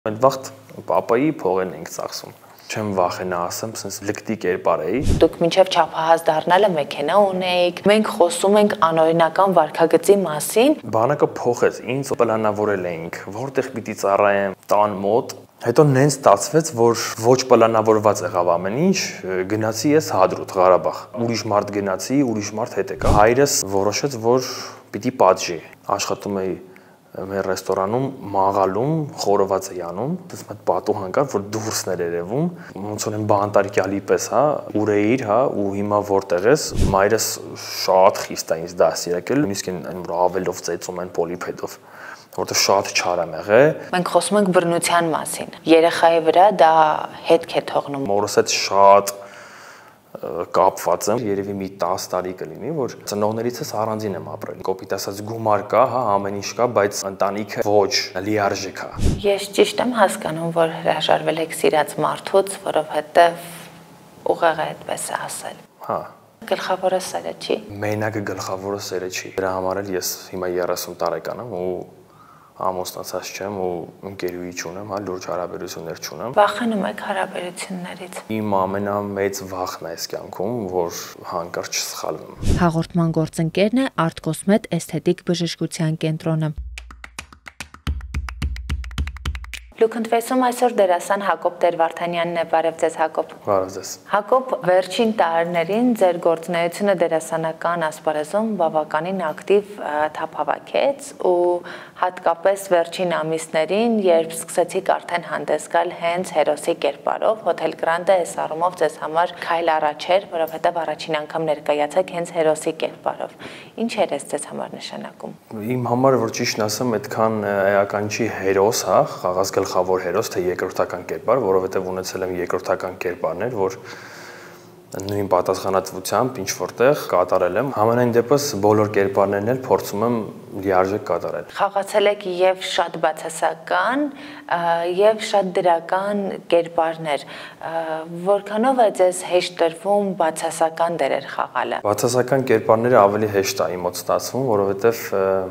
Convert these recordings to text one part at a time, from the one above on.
Այդ վաղտ պապայի փողերն ենք ծախսում։ Չեմ վախենա ասեմ, sense լկտի կերպար էի։ Դուք մինչև չափահաս դառնալը մեքենա ունեիք։ Մենք խոսում ենք անօրինական վարքագծի մասին։ Բանակը փոխեց, ինձ պլանավորել էինք, որտեղ պիտի ծառայեմ, տան մոտ։ Հետո նենց ստացվեց, որ ոչ պլանավորված եղավ ամեն ինչ, գնացի ես Հադրութ, Ղարաբաղ։ Ուրիշ մարդ գնացի, ուրիշ մարդ հետ եկա։ Հայրս որոշեց, որ պիտի պատժի։ Աշխատում էի մեր ռեստորանում մաղալում, խորոված էի անում, դες մեծ պատուհան կար, որ դուրսներ երևում, ոնց որ բանտարկյալի պես, հա, ուր էիր, հա, ու հիմա որտեղ ես, մայրս շատ խիստ է ինձ դասի եկել, նույնիսկ այն որ ավելով ծեծում են պոլիփեդով, որտեղ շատ չար եմ եղել։ Մենք խոսում ենք բռնության մասին։ Երեխայի վրա դա հետք է թողնում։ Մորս հետ շատ կապված եմ, երևի մի 10 տարի կլինի, որ ծնողներիցս առանձին եմ ապրել։ Կոպիտ ասած գումար կա, հա, ամեն ինչ կա, բայց ընտանիքը ոչ, լիարժեք է։ Ես ճիշտ եմ հասկանում, որ հրաժարվել եք սիրած մարդուց, որովհետև ուղեղը այդպես է ասել։ Հա։ Գլխավորը սերը չի։ Մենակը գլխավորը սերը չի։ Դրա համար էլ ես հիմա 30 տարեկան եմ ու ամուսնացած չեմ ու ընկերուհի չունեմ, հա, լուրջ հարաբերություններ չունեմ։ Վախենում եք հարաբերություններից։ Իմ ամենամեծ վախն է այս կյանքում, որ հանկարծ չսխալվեմ։ Հաղորդման գործընկերն է Art-Cosmet էսթետիկ բժշկության կենտրոնը։ Լուքընթվեսում այսօր դերասան Հակոբ Տեր-Վարդանյանն է, բարև ձեզ Հակոբ։ Բարև ձեզ։ Հակոբ, վերջին տարիներին ձեր գործունեությունը դերասանական ասպարեզում բավականին ակտիվ թափավակեց ու հատկապես վերջին ամիսներին, երբ սկսեցիք արդեն հանդես գալ հենց հերոսի կերպարով, Հոթել Գրանդը այս առումով ձեզ համար քայլ առաջ էր, որովհետև առաջին անգամ ներկայացեք հենց հերոսի կերպարով։ Ինչ էր ձեզ համար նշանակում։ Իմ համար, որ ճիշտն ասեմ, այդքան էական չի հերոս, հա, խաղաղ գլխավոր հերոս, թե երկրորդական կերպար, որովհետև ունեցել եմ երկրորդական կերպարներ, որ նույն պատասխանատվությամբ ինչ որտեղ կատարել եմ։ Համենայն դեպս բոլոր կերպարներն էլ փորձում եմ լիարժեք կատարել։ Խաղացել եք եւ շատ բացասական եւ շատ դրական կերպարներ։ Որքանով է ձեզ հեշտ տրվում բացասական դերեր խաղալը։ Բացասական կերպարները ավելի հեշտ է իմ մոտ ստացվում, որովհետև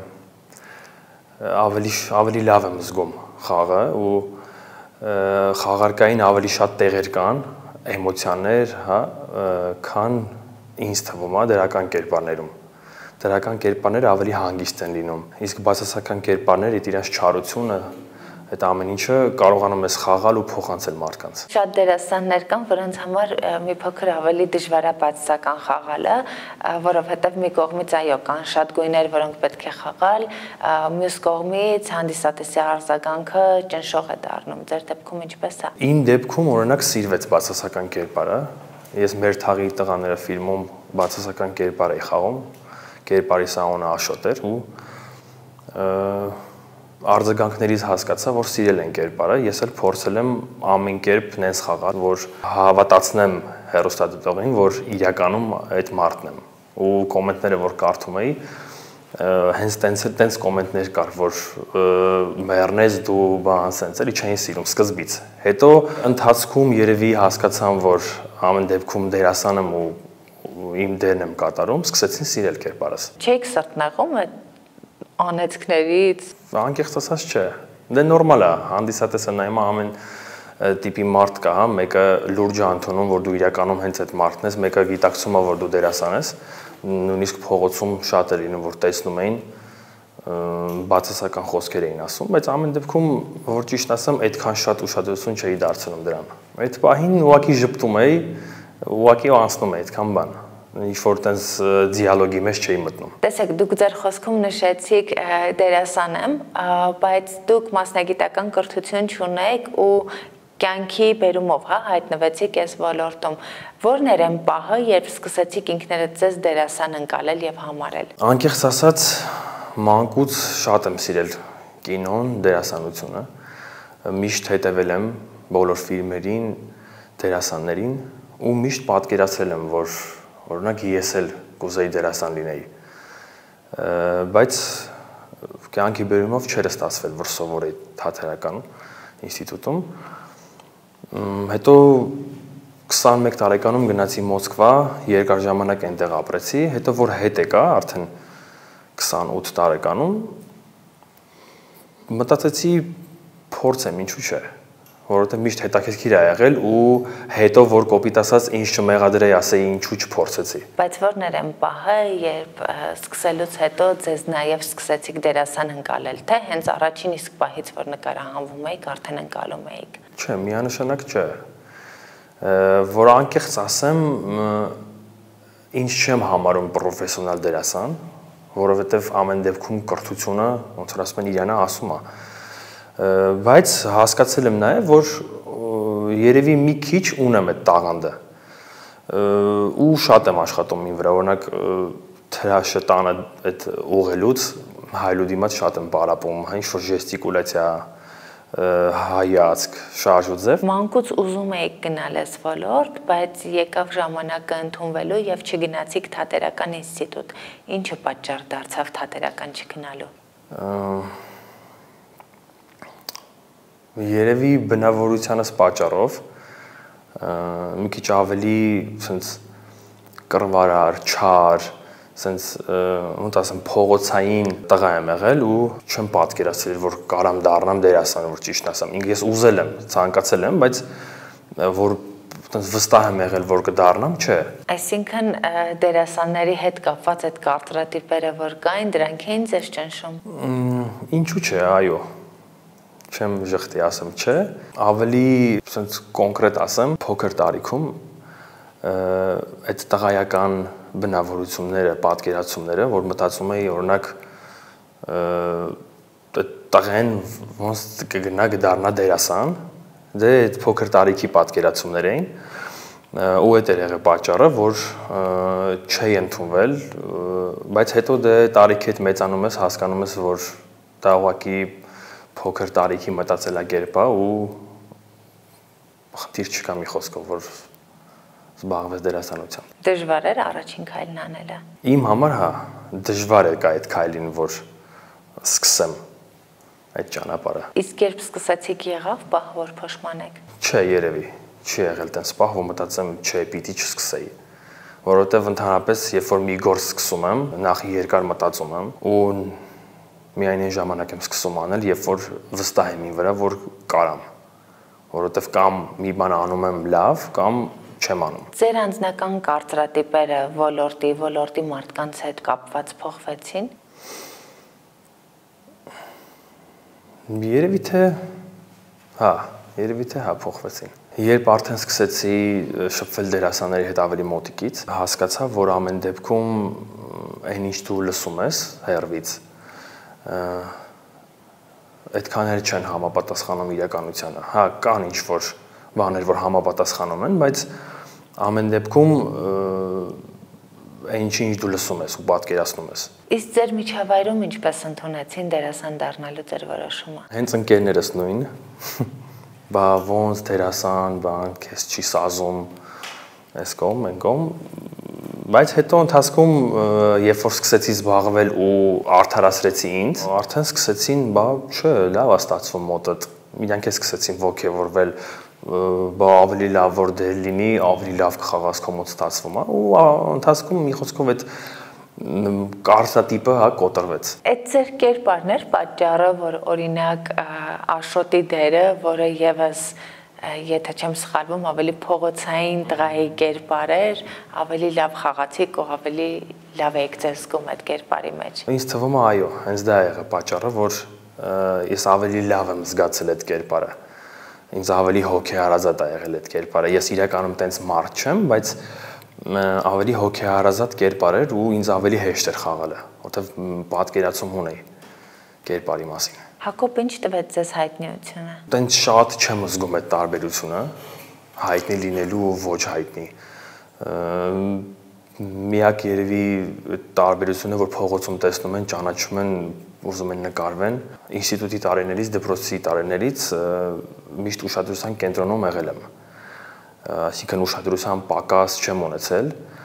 ավելի լավ եմ զգում խաղը ու խաղարկային ավելի շատ տեղեր կան, էմոցիաներ, հա, քան ինձ թվում է դրական կերպարներում։ Դրական կերպարները ավելի հանգիստ են լինում, իսկ բացասական կերպարները իրենց չարությունը, այդ ամեն ինչը կարողանում ես խաղալ ու փոխանցել մարդկանց։ Շատ դերասաններ կան, որոնց համար մի փոքր ավելի դժվար է բացասական խաղալը, որովհետև մի կողմից այո կան շատ գույներ, որոնք պետք է խաղալ, մյուս կողմից հանդիսատեսի արձագանքը ճնշող է դառնում։ Ձեր դեպքում ինչպես է։ Իմ դեպքում օրինակ սիրվեց բացասական կերպարը։ Ես մեր թաղի տղաները ֆիլմում բացասական կերպար էի խաղում, կերպարի սանունը Աշոտ էր ու արձագանքներից հասկացա, որ սիրել են կերպարը, ես էլ փորձել եմ ամեն կերպ նենց խաղալ, որ հավատացնեմ հեռուստադիտողին, որ իրականում այդ մարդն եմ։ Ու կոմենտները, որ կարդում էի, հենց տենց կոմենտներ կար, որ մեռնես դու բան սենց էլի չէին սիրում սկզբից։ Հետո ընթացքում երևի հասկացան, որ ամեն դեպքում դերասան եմ ու իմ դերն եմ կատարում, սկսեցին սիրել կերպարս։ Չեք սրտնաղում այդ անեծքներից։ Անկեղծ ասած չէ։ Դե նորմալ է, հանդիսատեսը նայում ամեն տիպի մարդ կա, հա, մեկը լուրջ է ընդունում, որ դու իրականում հենց այդ մարդն ես, մեկը գիտակցում է, որ դու դերասան ես, նույնիսկ փողոցում շատ է լինում, որ տեսնում էին բացասական խոսքեր էին ասում, բայց ամեն դեպքում, որ ճիշտ ասեմ, այդքան շատ ուշադրություն չէի դարձնում դրան։ Այդ պահին ուղղակի ժպտում էի, ուղղակի անցնում է այդքան բան։ Ինչ-որ տենց դիալոգի մեջ չէի մտնում։ Տեսեք, դուք ձեր խոսքում նշեցիք դերասան եմ, բայց դուք մասնագիտական կրթություն չունեք ու կյանքի բերումով, հա, հայտնվեցիք այս ոլորտում։ Որն էր այն պահը, երբ սկսեցիք ինքներդ ձեզ դերասան ընկալել եւ համարել։ Անկեղծ ասած, մանկուց շատ եմ սիրել կինոն, դերասանությունը։ Միշտ հետևել եմ բոլոր ֆիլմերին, դերասաններին ու միշտ պատկերացրել եմ, որ օրինակ ես էլ կուզեի դերասան լինեի, բայց կյանքի բերումով չէր ստացվել, որ սովորեի թատերական ինստիտուտում, հետո 21 տարեկանում գնացի Մոսկվա, երկար ժամանակ այնտեղ ապրեցի, հետո որ հետ եկա, արդեն 28 տարեկանում, մտածեցի Փորձ եմ, ինչու՞ չէ։ Որովհետեւ միշտ հետաքրքիր է եղել ու հետո որ կոպիտ ասած ինչ չմեղադրեի, ասեի ինչու չփորձեցի։ Բայց ո՞րն էր պահը, երբ սկսելուց հետո ձեզ նաև սկսեցիք դերասան ընկալել, թե հենց առաջին իսկ պահից որ նկարահանվում եք, արդեն ընկալում էիք։ Չէ, միանշանակ չէ։ Որ անկեղծ ասեմ, ինչ չեմ համարում պրոֆեսիոնալ դերասան, որովհետև ամեն դեպքում կրթությունը, ոնց որ ասում են, իրանա ասում է։ Բայց հասկացել եմ նաև, որ երևի մի քիչ ունեմ այդ տաղանդը։ Ու շատ եմ աշխատում ին վրա, օրինակ թրաշտանը այդ ուղելուց հայլու դիմաց շատ եմ պարապում, ինչ որ ժեստիկուլյացիա, հայացք, շարժուձև։ Մանկուց ուզում եք գնալ այս ոլորտ, բայց եկավ ժամանակը ընդունվելու եւ չգնացիք թատերական ինստիտուտ։ Ինչը պատճառ դարձավ թատերական չգնալու։ Երևի բնավորությանս պատճառով մի քիչ ավելի sense կռվարար, չար, sense ոնց ասեմ փողոցային տղա եմ եղել ու չեմ պատկերացրել որ կարամ դառնամ դերասան, որ ճիշտ ասեմ։ Ինքս ես ուզել եմ, ցանկացել եմ, բայց որ վստահ եմ եղել որ կդառնամ, չէ։ Այսինքն դերասանների հետ կապված այդ կարծրատիպերը որ կային, դրանք էին ձեզ ճնշում։ Ինչու՞ չէ, այո։ Չեմ ժխտի ասեմ, չէ, ավելի sense կոնկրետ ասեմ, փոքր տարիքում այդ տղայական բնավորությունները, պատկերացումները, որ մտածում էի, օրինակ տղեն ոնց կգնա կդառնա դերասան, դե այդ փոքր տարիքի պատկերացումներ էին, ու այդ էր եղել պատճառը, որ չէի ընդունվել, բայց հետո դե տարիքի հետ մեծանում ես, հասկանում ես, որ դա ուղղակի փոքր տարիքի մտածելակերպ է ու խնդիր չկա մի խոսքով, որ զբաղվես դերասանությամբ։ Դժվար էր առաջին քայլն անելը։ Իմ համար հա, դժվար է կա այդ քայլին, որ սկսեմ այդ ճանապարհը։ Իսկ երբ սկսեցիք եղավ պահ, որ փոշմանեք։ Չէ, երևի, չի եղել տենց պահ, որ մտածեմ, չէ, պիտի չսկսեի։ Որովհետև ընդհանրապես, երբ որ մի գործ սկսում եմ, նախ երկար մտածում եմ ու միայն այն ժամանակ եմ սկսում անել, երբ որ վստահ եմ ին վրա, որ կարամ։ Որովհետև կամ մի բան անում եմ լավ, կամ չեմ անում։ Ձեր անձնական կարծրատիպերը ոլորտի մարդկանց հետ կապված փոխվեցին։ Երևի թե հա փոխվեցին։ Երբ արդեն սկսեցի շփվել դերասանների հետ ավելի մոտիկից, հասկացա, որ ամեն դեպքում այն ինչ դու լսում ես հեռվից, այդքան էլ չեն համապատասխանում իրականությանը։ Հա, կան ինչ-որ բաներ, որ համապատասխանում են, բայց ամեն դեպքում այն ինչ դու լսում ես ու պատկերացնում ես։ Իսկ ձեր միջավայրում ինչպես ընդունեցին դերասան դառնալու ձեր որոշումը։ Հենց ընկերներս նույն, բա ոնց դերասան, բան, քեզ չի սազում, այս կողմ, այն կողմ, բայց հետո ընթացքում, երբ որ սկսեցի զբաղվել ու արդարացրեցի ինձ, արդեն սկսեցին, բա չէ, լավ է ստացվում մոտդ, իրանք էլ սկսեցին ոգևորվել, բա ավելի լավ որ դեր լինի, ավելի լավ կխաղաս քո մոտ ստացվում է, ու ընթացքում մի խոսքով այդ կարծրատիպը հա կոտրվեց։ Այդ ձեր կերպարն էր պատճառը, որ օրինակ Աշոտի դերը, որը եւս եթե չեմ սխալվում, ավելի փողոցային տղայի կերպար էր, ավելի լավ խաղացիք ու ավելի լավ եք ձեզ զգում այդ կերպարի մեջ։ Ինձ թվում է այո, հենց դա է եղել պատճառը, որ ես ավելի լավ եմ զգացել այդ կերպարը։ Ինձ ավելի հոգեհարազատ է եղել այդ կերպարը։ Ես իրականում տենց մարդ չեմ, բայց ավելի հոգեհարազատ կերպար էր ու ինձ ավելի հեշտ էր խաղալը, որովհետև պատկերացում ունեի կերպարի մասին։ Հակոբ, ինչ տվեց ձեզ հայտնիությունը։ Տենց շատ չեմ զգում այդ տարբերությունը, հայտնի լինելու ու ոչ հայտնի։ Միակ երևի տարբերությունը, որ փողոցում տեսնում են, ճանաչում են, ուզում են նկարվեն, ինստիտուտի տարիներից, դպրոցի տարիներից միշտ ուշադրության կենտրոնում եղել եմ։ Այսինքն ուշադրության պակաս չեմ ունեցել։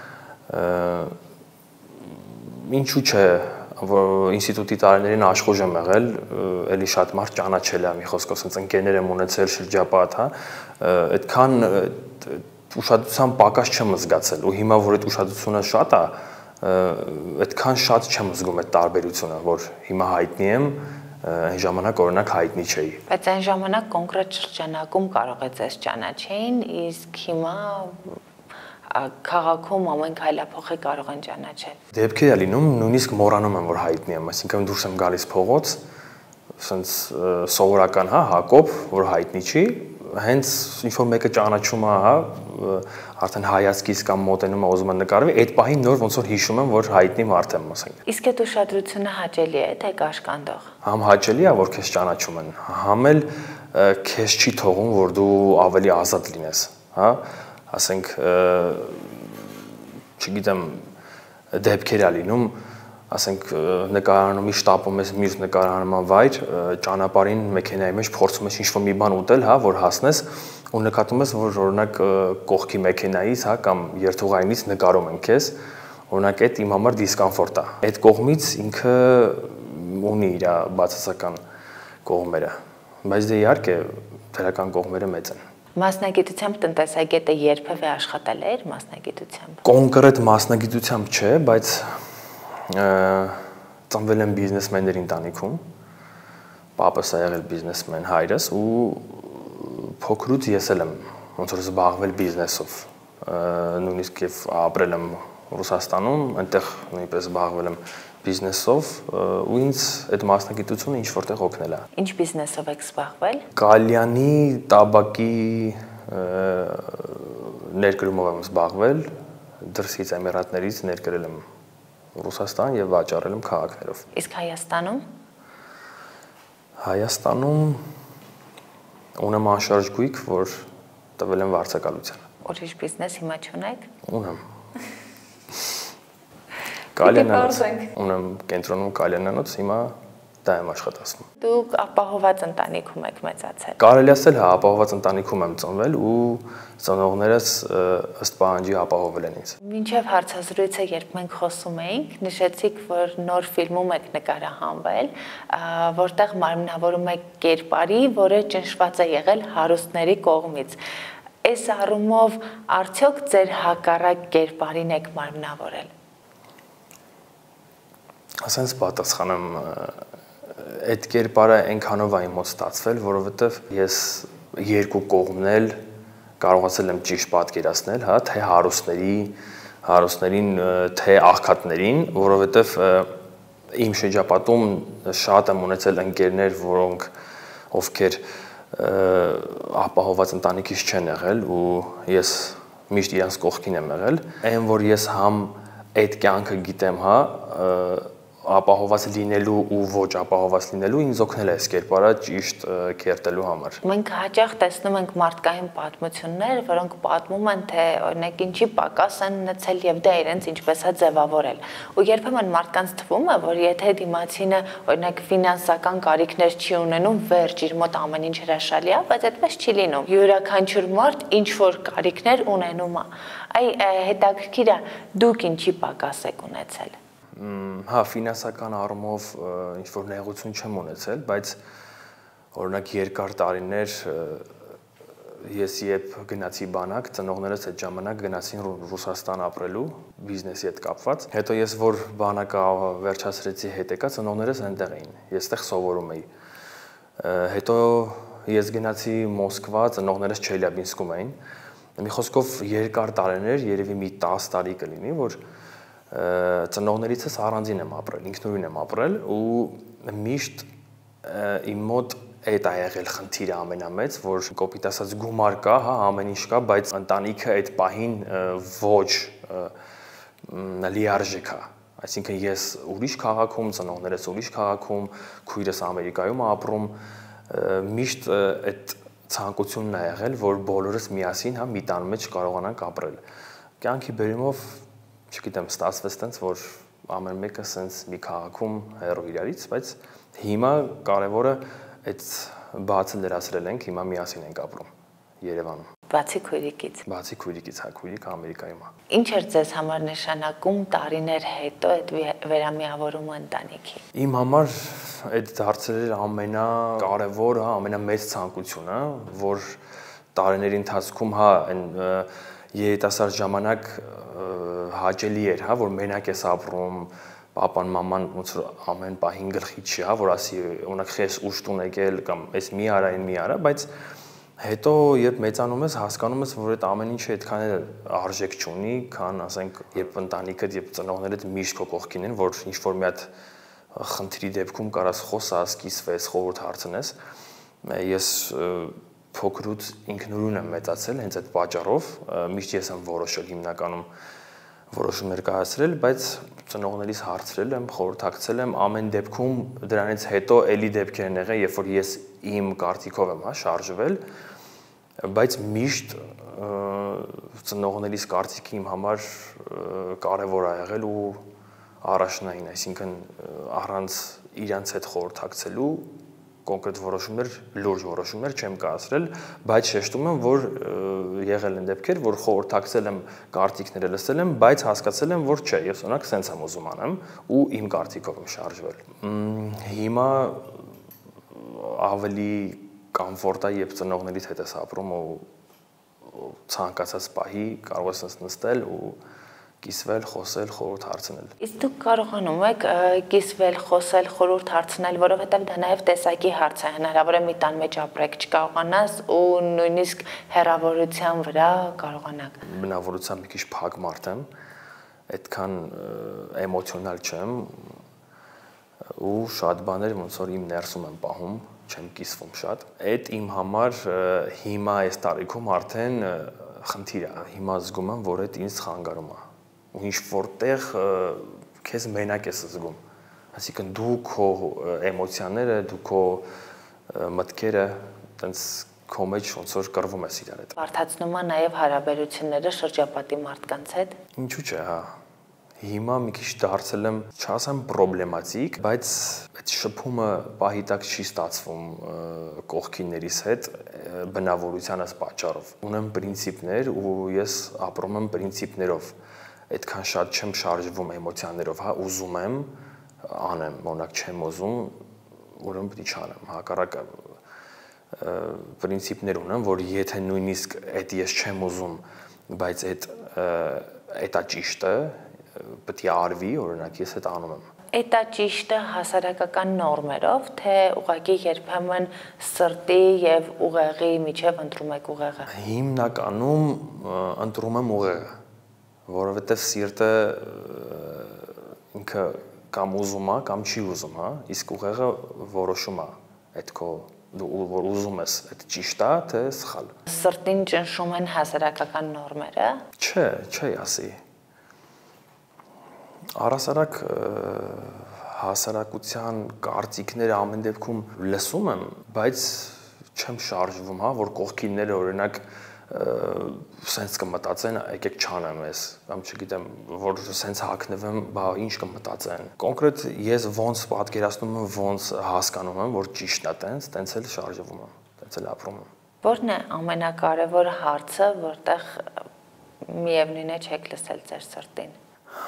Ինչու՞ չէ, որ ինստիտուտի տարիներին աշխուժ եմ եղել, էլի շատ մարդ ճանաչել է, մի խոսքով, ասենց ընկերներ եմ ունեցել շրջապատ, հա, այդքան ուշադրության պակաս չեմ զգացել ու հիմա որ այդ ուշադրությունը շատ է, այդքան շատ չեմ զգում այդ տարբերությունը, որ հիմա հայտնի եմ, այն ժամանակ օրինակ հայտնի չէի։ Բայց այն ժամանակ կոնկրետ շրջանակում կարող է ձեզ ճանաչեին, իսկ հիմա քաղաքում ամեն քայլափոխի կարող են ճանաչել։ Դեպքեր է լինում, նույնիսկ մոռանում եմ, որ հայտնի եմ, այսինքն դուրս եմ գալիս փողոց, ասենց սովորական, հա, Հակոբ, որ հայտնի չի, հենց ինչ որ մեկը ճանաչում է, հա, արդեն հայացքից կամ մոտենում է ուզում է նկարվի, այդ պահին նոր ոնց որ հիշում եմ, որ հայտնի մարդ եմ, ասենք։ Իսկ այդ ուշադրությունը հաճելի է, թե կաշկանդող։ Համ հաճելի է, որ քեզ ճանաչում են, համ էլ քեզ չի թողում, որ դու ավելի ազատ լինես, հա, ասենք, չգիտեմ, դեպքեր է լինում, ասենք նկարահանումի շտապում ես մյուս նկարահանման վայր, ճանապարհին մեքենայի մեջ փորձում ես ինչ-որ մի բան ուտել, հա, որ հասնես ու նկատում ես, որ օրինակ կողքի մեքենայից, հա, կամ երթուղայինից նկարում են քեզ, օրինակ այդ իմ համար դիսկոմֆորտ է։ Այդ կողմից ինքը ունի իր բացասական կողմերը, բայց դե իհարկե դրական կողմերը մեծ են։ Մասնագիտությամբ տնտեսագետը երբևէ աշխատել է իր մասնագիտությամբ։ Կոնկրետ մասնագիտությամբ չէ, բայց ծնվել եմ բիզնեսմենների ընտանիքում, պապս է եղել բիզնեսմեն, հայրս ու փոքրուց ես էլ եմ ոնց որ զբաղվել բիզնեսով, նույնիսկ եւ ապրել եմ Ռուսաստանում, այնտեղ նույնպես զբաղվել եմ բիզնեսով ու ինձ այդ մասնագիտությունը ինչ որտեղ օգնել է։ Ինչ բիզնեսով եք զբաղվել։ Կալյանի, տաբակի ներկրումով եմ զբաղվել, դրսից Էմիրատներից ներկրել եմ Ռուսաստան եւ վաճառել եմ քաղաքներով։ Իսկ Հայաստանում։ Հայաստանում ունեմ անշարժ գույք, որ տվել եմ վարձակալության։ Ուրիշ բիզնես հիմա չունեք։ Ունեմ։ Կալյանանոց ունեմ կենտրոնում Կալյանանոց, հիմա դա եմ աշխատացնում։ Դուք ապահոված ընտանիքում եք մեծացել։ Կարելի ասել, հա, ապահոված ընտանիքում եմ ծնվել ու ծնողներս ըստ պահանջի ապահովել են ինձ։ Մինչև հարցազրույցը, երբ մենք խոսում էինք, նշեցիք, որ նոր ֆիլմում եք նկարահանվել, որտեղ մարմնավորում եք կերպարի, որը ճնշված է եղել հարուստների կողմից։ Այս առումով արդյոք ձեր հակառակ կերպարին եք մարմնավորել։ Ասենց պատասխանեմ, այդ կերպարը այնքանով է իմ մոտ ստացվել, որովհետև ես երկու կողմն էլ կարողացել եմ ճիշտ պատկերացնել, հա, թե հարուստներին, թե աղքատներին, որովհետև իմ շրջապատում շատ եմ ունեցել ընկերներ, ովքեր ապահոված ընտանիքից չեն եղել ու ես միշտ իրանց կողքին եմ եղել, այն որ ես համ այդ կյանքը գիտեմ, հա, ապահոված լինելու ու ոչ ապահոված լինելու ինձ օգնել է այս կերպարը ճիշտ կերտելու համար։ Մենք հաճախ տեսնում ենք մարդկային պատմություններ, որոնք պատմում են, թե օրինակ ինչի պակաս են ունեցել եւ դա իրենց ինչպես է ձևավորել։ Ու երբեմն մարդկանց թվում է, որ եթե դիմացինը օրինակ ֆինանսական կարիքներ չի ունենում, վերջ իր մոտ ամեն ինչ հրաշալի է, բայց այդպես չի լինում։ Յուրաքանչյուր մարդ ինչ որ կարիքներ ունենում է։ Այ հետաքրքիր է, դուք ինչի պակաս եք ունեցել։ Հա, ֆինանսական առումով ինչ որ նեղություն չեմ ունեցել, բայց օրինակ երկար տարիներ ես երբ գնացի բանակ, ծնողներս այդ ժամանակ գնացին Ռուսաստան ապրելու, բիզնեսի հետ կապված։ Հետո ես որ բանակը վերջացրեցի հետ եկա, ծնողներս այնտեղ էին։ Ես այդտեղ սովորում էի։ Հետո ես գնացի Մոսկվա, ծնողներս Չելյաբինսկում էին։ Մի խոսքով երկար տարիներ, երևի մի 10 տարի կլինի, որ ծնողներիցս առանձին եմ ապրել, ինքնուրույն եմ ապրել ու միշտ իմ մոտ այդ է եղել խնդիրը ամենամեծ, որ կոպիտ ասած գումար կա, հա, ամեն ինչ կա, բայց ընտանիքը այդ պահին ոչ լիարժեք է։ Այսինքն ես ուրիշ քաղաքում, ծնողներս ուրիշ քաղաքում, քույրս Ամերիկայում է ապրում, միշտ այդ ցանկությունն է եղել, որ բոլորս միասին, հա, մի տան մեջ կարողանանք ապրել։ Կյանքի բերումով չգիտեմ, ստացվեց տենց, որ ամեն մեկը սենց մի քաղաքում հեռու իրարից, բայց հիմա կարևորը այդ բացը լրացրել ենք, հիմա միասին ենք ապրում Երևանում։ Բացի քույրիկից։ Բացի քույրիկից, հա, քույրիկը Ամերիկայում է։ Ինչ էր ձեզ համար նշանակում տարիներ հետո այդ վերամիավորումը ընտանիքի։ Իմ համար այդ դարձել էր ամենակարևոր, հա, ամենամեծ ցանկությունը, որ տարիների ընթացքում, հա, այն երիտասարդ ժամանակ հաճելի էր, հա, որ մենակ ես ապրում, Պապան, մաման ոնց որ ամեն պահին գլխի չի, հա, որ ասի օրինակ խես ուշ տուն եկել կամ էս մի արա, այն մի արա, բայց հետո երբ մեծանում ես, հասկանում ես, որ այդ ամեն ինչը այդքան էլ արժեք չունի, քան ասենք, երբ ընտանիքդ, երբ ծնողներդ միշտ քո կողքին են, որ ինչ որ մի հատ խնդրի դեպքում կարաս խոսաս, կիսվես, խորհուրդ հարցնես, ես փոքրուց ինքնուրույն եմ մեծացել հենց այդ պատճառով, միշտ ես եմ որոշել հիմնականում որոշումներ կայացրել, բայց ծնողներիս հարցրել եմ, խորհրդակցել եմ, ամեն դեպքում դրանից հետո էլի դեպքեր են եղել, երբ որ ես իմ կարծիքով եմ, հա, շարժվել, բայց միշտ ծնողներիս կարծիքը իմ համար կարևոր է եղել ու առաջնային, այսինքն առանց իրանց հետ խորհրդակցելու կոնկրետ որոշումներ, լուրջ որոշումներ չեմ կայացրել, բայց շեշտում եմ, որ եղել են դեպքեր, որ խորհրդակցել եմ, կարծիքները լսել եմ, բայց հասկացել եմ, որ չէ, ես օրինակ սենց եմ ուզում անեմ ու իմ կարծիքով եմ շարժվել։ Հիմա ավելի կոմֆորտ է, երբ ծնողներից հետ ես ապրում ու ցանկացած պահի կարող ես նստել ու կիսվել, խոսել, խորհուրդ հարցնել։ Իսկ դուք կարողանում եք կիսվել, խոսել, խորհուրդ հարցնել, որովհետև դա նաև տեսակի հարց է, հնարավոր է մի տան մեջ ապրեք, չկարողանաս ու նույնիսկ հեռավորության վրա կարողանաք։ Բնավորությամբ մի քիչ փակ մարդ եմ, այդքան էմոցիոնալ չեմ ու շատ բաներ ոնց որ իմ ներսում եմ պահում, չեմ կիսվում շատ։ Այդ իմ համար հիմա այս տարիքում արդեն խնդիր է, հիմա զգում եմ, որ այդ ինձ խանգարում է։ Ու ինչ որտեղ քեզ մենակ ես զգում, այսինքն դու քո էմոցիաները, դու քո մտքերը տենց քո մեջ ոնց որ կռվում ես իրար հետ։ Բարդացնում է նաև հարաբերությունները շրջապատի մարդկանց հետ։ Ինչու՞ չէ, հա։ Հիմա մի քիչ դարձել եմ, չասեմ պրոբլեմատիկ, բայց այդ շփումը պահի տակ չի ստացվում կողքիններիս հետ բնավորությանս պատճառով։ Ունեմ պրինցիպներ ու ես ապրում եմ պրինցիպներով։ Այդքան շատ չեմ շարժվում էմոցիաներով, հա, ուզում եմ անեմ, օրինակ չեմ ուզում, ուրեմն պիտի չանեմ, հակառակը պրինցիպներ ունեմ, որ եթե նույնիսկ այդ ես չեմ ուզում, բայց այդ ճիշտը պետք է արվի, օրինակ ես այդ անում եմ։ Էտա ճիշտը հասարակական նորմերով, թե ուղղակի երբեմն սրտի եւ ուղեղի միջև ընտրում եք ուղեղը։ Հիմնականում ընտրում եմ ուղեղը, որովհետեւ սիրտը ինքը կամ ուզում է, կամ չի ուզում, հա, իսկ ուղեղը որոշում է այդ քո դու որ ուզում ես, այդ ճիշտ է, թե սխալ։ Սրտին ճնշում են հասարակական նորմերը։ Չէ, ասի։ Առասարակ հասարակության կարծիքները ամեն դեպքում լսում եմ, բայց չեմ շարժվում, հա, որ կողքինները օրինակ սենց կմտածեն, եկեք չանեմ ես, կամ չգիտեմ, որ սենց հագնվեմ, բա ինչ կմտածեն։ Կոնկրետ ես ոնց պատկերացնում եմ, ոնց հասկանում եմ, որ ճիշտն է տենց էլ շարժվում եմ, տենց էլ ապրում եմ։ Որն է ամենակարևոր հարցը, որտեղ միևնույն է չեք լսել ձեր սրտին։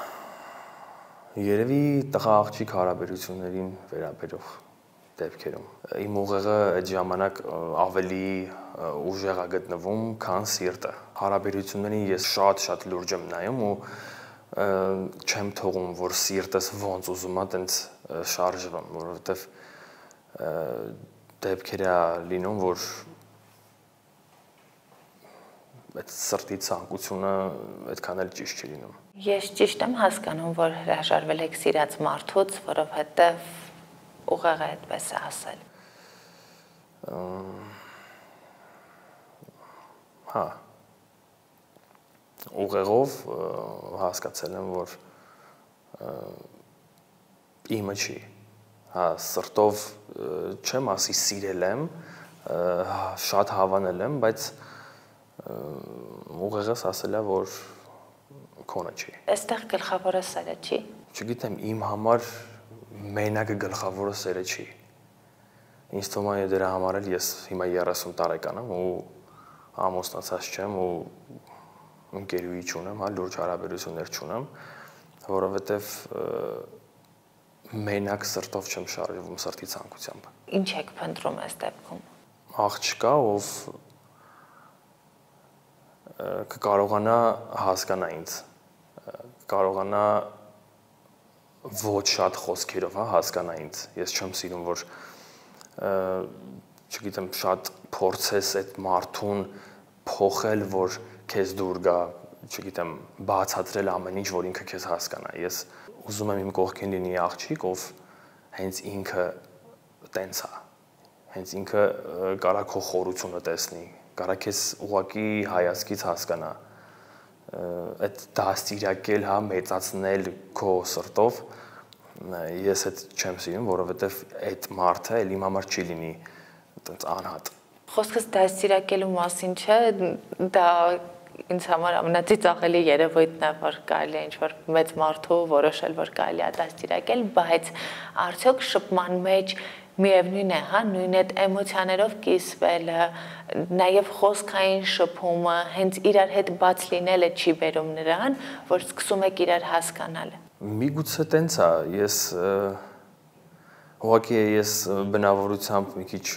Երևի տղա աղջիկ հարաբերություններին վերաբերող դեպքերում։ Իմ ուղեղը այդ ժամանակ ավելի ուժեղ է գտնվում, քան սիրտը։ Հարաբերություններին ես շատ լուրջ եմ նայում ու չեմ թողում, որ սիրտս ոնց ուզում է տենց շարժվեմ, որովհետև դեպքեր է լինում, որ այդ սրտի ցանկությունը այդքան էլ ճիշտ չի լինում։ Ես ճիշտ եմ հասկանում, որ հրաժարվել եք սիրած մարդուց, որովհետև ուղեղը այդպես է ասել։ Հա։ Ուղեղով հասկացել եմ, որ իմը չի։ Հա, սրտով չեմ ասի սիրել եմ, շատ հավանել եմ, բայց ուղեղս ասել է, որ քոնը չի։ Այստեղ գլխավորը սերը չի։ Չգիտեմ, իմ համար մենակը գլխավորը սերը չի։ Ինձ թվում է դրա համար էլ ես հիմա 30 տարեկան եմ ու ամուսնացած չեմ ու ընկերուհի չունեմ, հա, լուրջ հարաբերություններ չունեմ, որովհետև մենակ սրտով չեմ շարժվում սրտի ցանկությամբ։ Ինչ եք փնտրում այս դեպքում։ Աղջկա, ով կկարողանա հասկանա ինձ, կարողանա ոչ շատ խոսքերով, հա, հասկանա ինձ։ Ես չեմ սիրում, որ չգիտեմ, շատ փորձես այդ մարդուն փոխել, որ քեզ դուր գա, չգիտեմ, բացատրել ամեն ինչ, որ ինքը քեզ հասկանա։ Ես ուզում եմ իմ կողքին լինի աղջիկ, ով հենց ինքը տենց է։ Հենց ինքը կարա քո խորությունը տեսնի, կարա քեզ ուղակի հայացքից հասկանա։ Այդ դաստիարակել, հա, մեծացնել քո սրտով, ես այդ չեմ սիրում, որովհետև այդ մարդը էլ իմ համար չի լինի տենց անհատ։ Խոսքս դաստիարակելու մասին չէ, դա ինձ համար ամենածիծաղելի երևույթն է, որ կարելի է ինչ-որ մեծ մարդու որոշել, որ կարելի է դաստիարակել, բայց արդյոք շփման մեջ միևնույն է, հա, նույն այդ էմոցիաներով կիսվելը, նաև խոսքային շփումը, հենց իրար հետ բաց լինելը չի բերում նրան, որ սկսում եք իրար հասկանալ։ Միգուցե տենց է, ուղղակի ես բնավորությամբ մի քիչ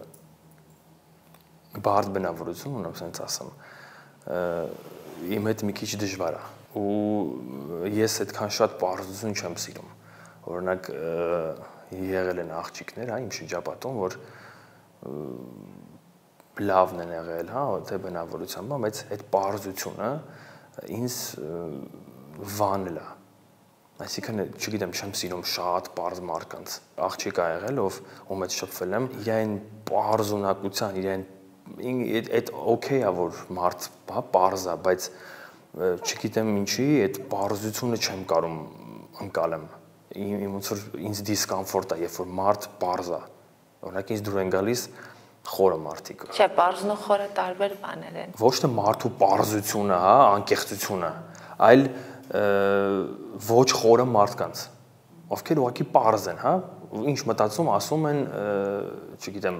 բարդ բնավորություն ունեմ, ասենց ասեմ, իմ հետ մի քիչ դժվար է, ու ես այդքան շատ պարզություն չեմ սիրում, օրինակ եղել են աղջիկներ, հա, իմ շրջապատում, որ լավն են եղել, հա, թե բնավորությամբ, բայց այդ պարզությունը ինձ վանել է, այսինքն, չգիտեմ, չեմ սիրում շատ պարզ մարդկանց, աղջիկ ա եղել, ում հետ շփվել եմ, իրեն պարզ ունակության, իրեն այդ օքեյ է, որ մարդ պարզ է, բայց չգիտեմ ինչի, այդ պարզությունը չեմ կարում ընկալեմ, ոնց որ ինձ դիսկոմֆորտ է, երբ որ մարդ պարզ է, օրինակ ինձ դուր են գալիս խորը մարդիկ։ Չէ, պարզն ու խորը տարբեր բաներ են։ Ոչ թե մարդու պարզությունը, հա, անկեղծությունը, այլ ոչ խորը մարդկանց, ովքեր ուղղակի պարզ են, հա, ինչ մտածում, ասում են, չգիտեմ,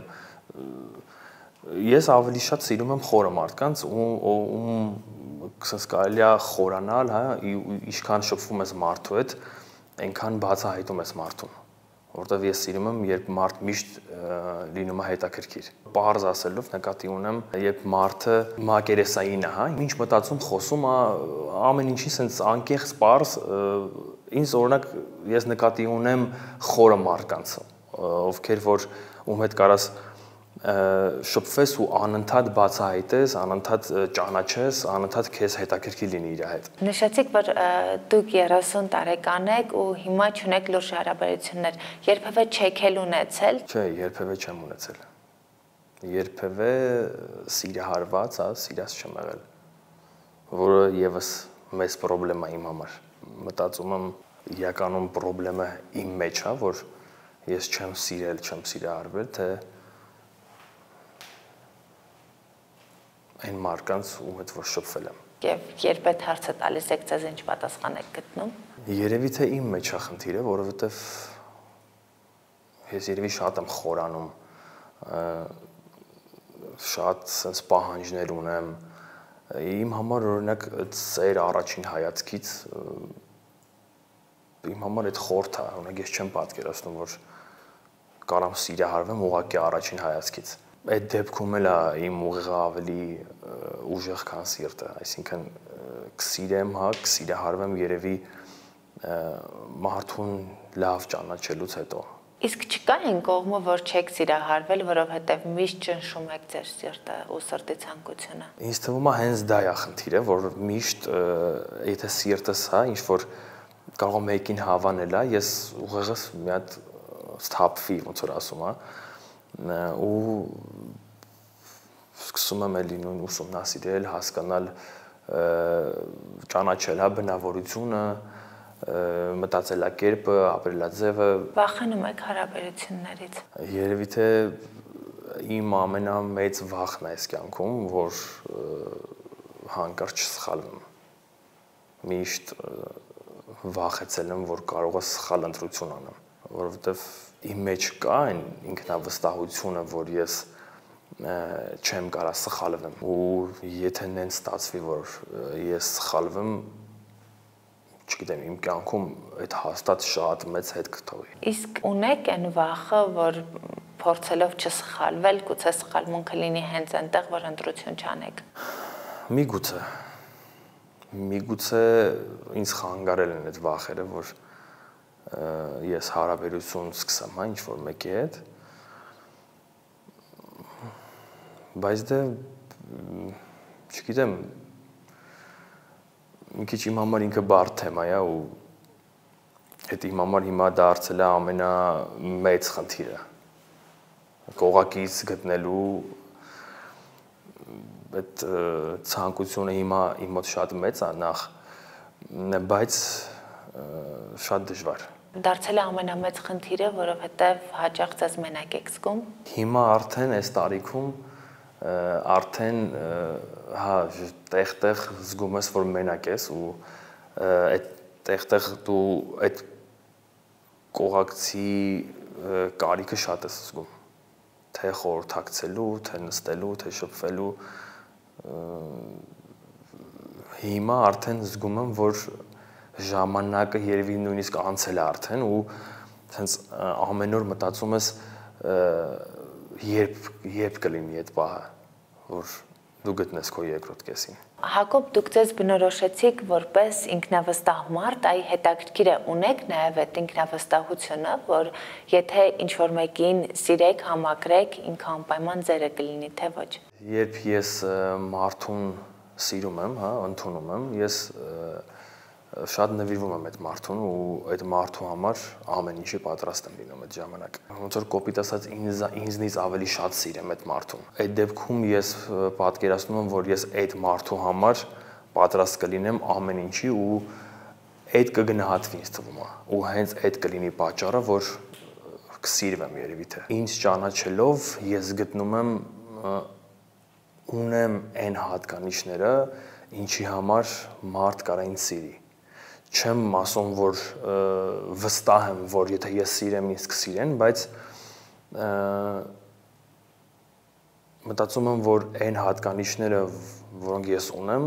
ես ավելի շատ սիրում եմ խորը մարդկանց, կարելի է խորանալ, հա, ինչքան շփվում ես մարդու հետ, այնքան բացահայտում ես մարդուն, որտեվ ես սիրում եմ, երբ մարդ միշտ լինում է հետաքրքիր։ Պարզ ասելով նկատի ունեմ, երբ մարդը մակերեսային է, հա, ինչ մտածում, խոսում է, ամեն ինչի sense անկեղծ պարզ, ինձ օրինակ ես նկատի ունեմ խորը մարդկանց, ովքեր որ ում հետ կարաս շփվես ու անընդհատ բացահայտես, անընդհատ ճանաչես, անընդհատ քեզ հետաքրքիր լինի իր հետ։ Նշեցիք, որ դուք 30 տարեկան եք ու հիմա չունեք լուրջ հարաբերություններ, երբևէ չեք էլ ունեցել։ Չէ, երբևէ չեմ ունեցել։ Երբևէ սիրահարված, հա, սիրած չեմ եղել, որը եւս մեծ խնդրեմ է իմ համար։ Մտածում եմ, իրականում խնդրեմը իմ մեջ է, որ ես չեմ սիրել, չեմ սիրահարվել, թե այն մարկանց ում հետ որ շփվել եմ։ Եվ երբ այդ հարցը տալիս եք, ձեզ ինչ պատասխան եք գտնում։ Երևի թե իմ մեջ է խնդիրը, որովհետև ես երևի շատ եմ խորանում, շատ sense պահանջներ ունեմ։ Իմ համար օրինակ ծեր առաջին հայացքից իմ համար այդ խորթ է, օրինակ ես չեմ պատկերացնում, որ կարամ սիրահարվեմ ուղղակի առաջին հայացքից։ Այդ դեպքում էլ իմ ուղեղը ավելի ուժեղ քան սիրտը, այսինքն կսիրեմ, հա, կսիրահարվեմ երևի մարդուն լավ ճանաչելուց հետո։ Իսկ չկա այն կողմը, որ չեք սիրահարվել, որովհետև միշտ ճնշում եք ձեր սիրտը ու սրտի ցանկությունը։ Ինձ թվում է հենց դա է խնդիրը, որ միշտ եթե սիրտս, հա, ինչ որ կարող եմ մեկին հավանել, հա, ես ուղեղս մի հատ սթափվի, ոնց որ ասում, հա, ու սկսում եմ էլի նույն ուսումնասիրել, հասկանալ, ճանաչել, հա, բնավորությունը, մտածելակերպը, ապրելաձևը։ Վախենում եք հարաբերություններից։ Երևի թե իմ ամենամեծ վախն է այս կյանքում, որ հանկարծ չսխալվեմ։ Միշտ վախեցել եմ, որ կարող է սխալ ընտրություն անեմ, որովհետև իմ մեջ կա այն ինքնավստահությունը, որ ես չեմ կարա սխալվեմ, ու եթե նենց ստացվի, որ ես սխալվեմ, չգիտեմ, իմ կյանքում այդ հաստատ շատ մեծ հետ կթողի։ Իսկ ունեք այն վախը, որ փորձելով չսխալվել, գուցե սխալմունքը լինի հենց այնտեղ, որ ընտրություն չանեք։ Միգուցե ինձ խանգարել են այդ վախերը, որ ես հարաբերություն սկսեմ, հա, ինչ-որ մեկի հետ։ Բայց դե չգիտեմ, մի քիչ իմ համար ինքը բարդ թեմա է ու այդ իմ համար հիմա դարձել է ամենամեծ խնդիրը։ Կողակից գտնելու այդ ցանկությունը հիմա իմ մոտ շատ մեծ է նախ, բայց շատ դժվար։ Դարձել է ամենամեծ խնդիրը, որովհետև հաճախ ձեզ մենակ եք զգում։ Հիմա արդեն այս տարիքում արդեն հա տեղ-տեղ զգում ես, որ մենակ ես ու այդ տեղ-տեղ դու այդ կողակցի կարիքը շատ ես զգում։ Թե խորհրդակցելու, թե նստելու, թե շփվելու։ Հիմա արդեն զգում եմ, որ ժամանակը երևի նույնիսկ անցել է արդեն ու հենց ամեն օր մտածում ես երբ կլինի այդ պահը, որ դու գտնես քո երկրորդ կեսին։ Հակոբ, դուք ձեզ բնորոշեցիք որպես ինքնավստահ մարդ, այ հետաքրքիր է ունեք նաև այդ ինքնավստահությունը, որ եթե ինչ-որ մեկին սիրեք, համակրեք, ինքը անպայման ձերը կլինի, թե ոչ։ Երբ ես մարդուն սիրում եմ, հա, ընդունում եմ, ես շատ նվիրվում եմ այդ մարդուն ու այդ մարդու համար ամեն ինչի պատրաստ եմ լինում այդ ժամանակ։ Ոնց որ կոպիտ ասած ինձնից ավելի շատ սիրեմ այդ մարդուն։ Այդ դեպքում ես պատկերացնում եմ, որ ես այդ մարդու համար պատրաստ կլինեմ ամեն ինչի ու այդ կգնահատվի ինձ թվում է։ Ու հենց այդ կլինի պատճառը, որ կսիրվեմ երևի թե։ Ինձ ճանաչելով ես գտնում եմ ունեմ այն հատկանիշները, ինչի համար մարդ կարա ինձ սիրի։ Չեմ ասում, որ վստահ եմ, որ եթե ես սիրեմ, ինձ կսիրեն, բայց մտածում եմ, որ այն հատկանիշները, որոնք ես ունեմ,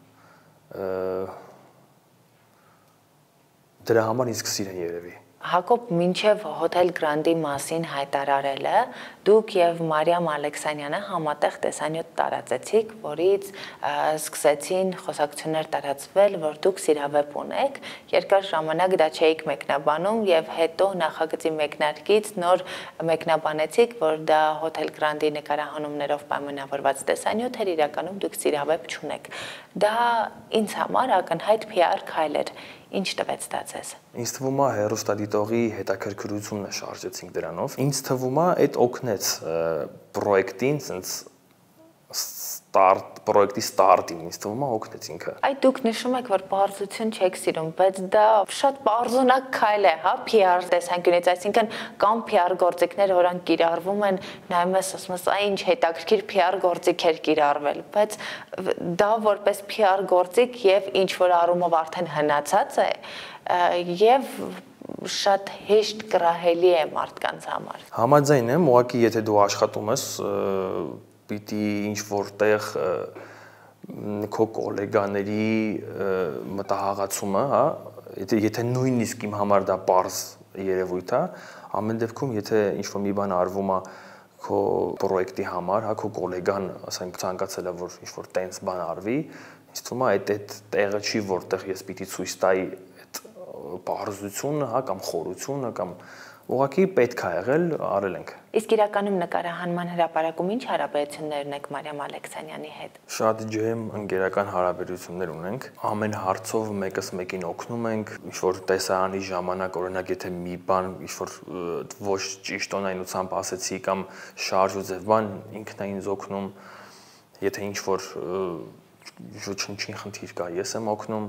դրա համար ինձ կսիրեն երևի։ Հակոբ, մինչև Հոթել Գրանդի մասին հայտարարելը, դուք եւ Մարիամ Ալեքսանյանը համատեղ տեսանյութ տարածեցիք, որից սկսեցին խոսակցություններ տարածվել, որ դուք սիրավեպ ունեք, երկար ժամանակ դա չէիք մեկնաբանում եւ հետո նախագծի մեկնարկից նոր մեկնաբանեցիք, որ դա Հոթել Գրանդի նկարահանումներով պայմանավորված տեսանյութ էր, իրականում դուք սիրավեպ չունեք։ Դա ինձ համար ակնհայտ PR քայլ էր։ Ինչ տվեց դա ձեզ։ Ինձ թվում է հերոստատիտողի հետաքրքրությունը շարժեցինք դրանով։ Ինձ թվում է այդ օգնեց պրոյեկտին, sense պրոյեկտի ստարտին, ինձ թվում է օգնեց ինքը։ Այ դուք նշում եք, որ պարզություն չեք սիրում, բայց դա շատ պարզունակ քայլ է, հա, PR տեսանկյունից, այսինքն կամ PR գործիքներ, որոնք կիրառվում են, նայում ես, ասում ես, այ ինչ հետաքրքիր PR գործիք էր կիրառվել, բայց դա որպես PR գործիք եւ ինչ որ առումով արդեն հնացած է եւ շատ հեշտ կռահելի է մարդկանց համար։ Համաձայն եմ, ուղղակի եթե դու աշխատում ես, պիտի ինչ որտեղ քո գոլեգաների մտահղացումը, հա, եթե նույնիսկ իմ համար դա պարզ երևույթ է, ամեն դեպքում եթե ինչ-որ մի բան արվում է քո պրոյեկտի համար, հա, քո գոլեգան, ասենք ցանկացել է որ ինչ-որ տենց բան արվի, ինձ թվում է այդ տեղը չի, որտեղ ես պիտի ցույց տայի այդ պարզությունը, հա, կամ խորությունը, կամ ուղղակի պետք է եղել, արել ենք։ Իսկ իրականում նկարահանման հրապարակում ինչ հարաբերություններ ունեք Մարիամ Ալեքսանյանի հետ։ Շատ ջերմ ընկերական հարաբերություններ ունենք։ Ամեն հարցով մեկս մեկին օգնում ենք, ինչ որ տեսարանի ժամանակ, օրինակ, եթե մի բան ինչ որ ոչ ճիշտ օնայնությամբ ասեցի կամ շարժ ու ձև բան, ինքն է ինձ օգնում։ Եթե ինչ որ ոչինչ խնդիր կա, ես եմ օգնում։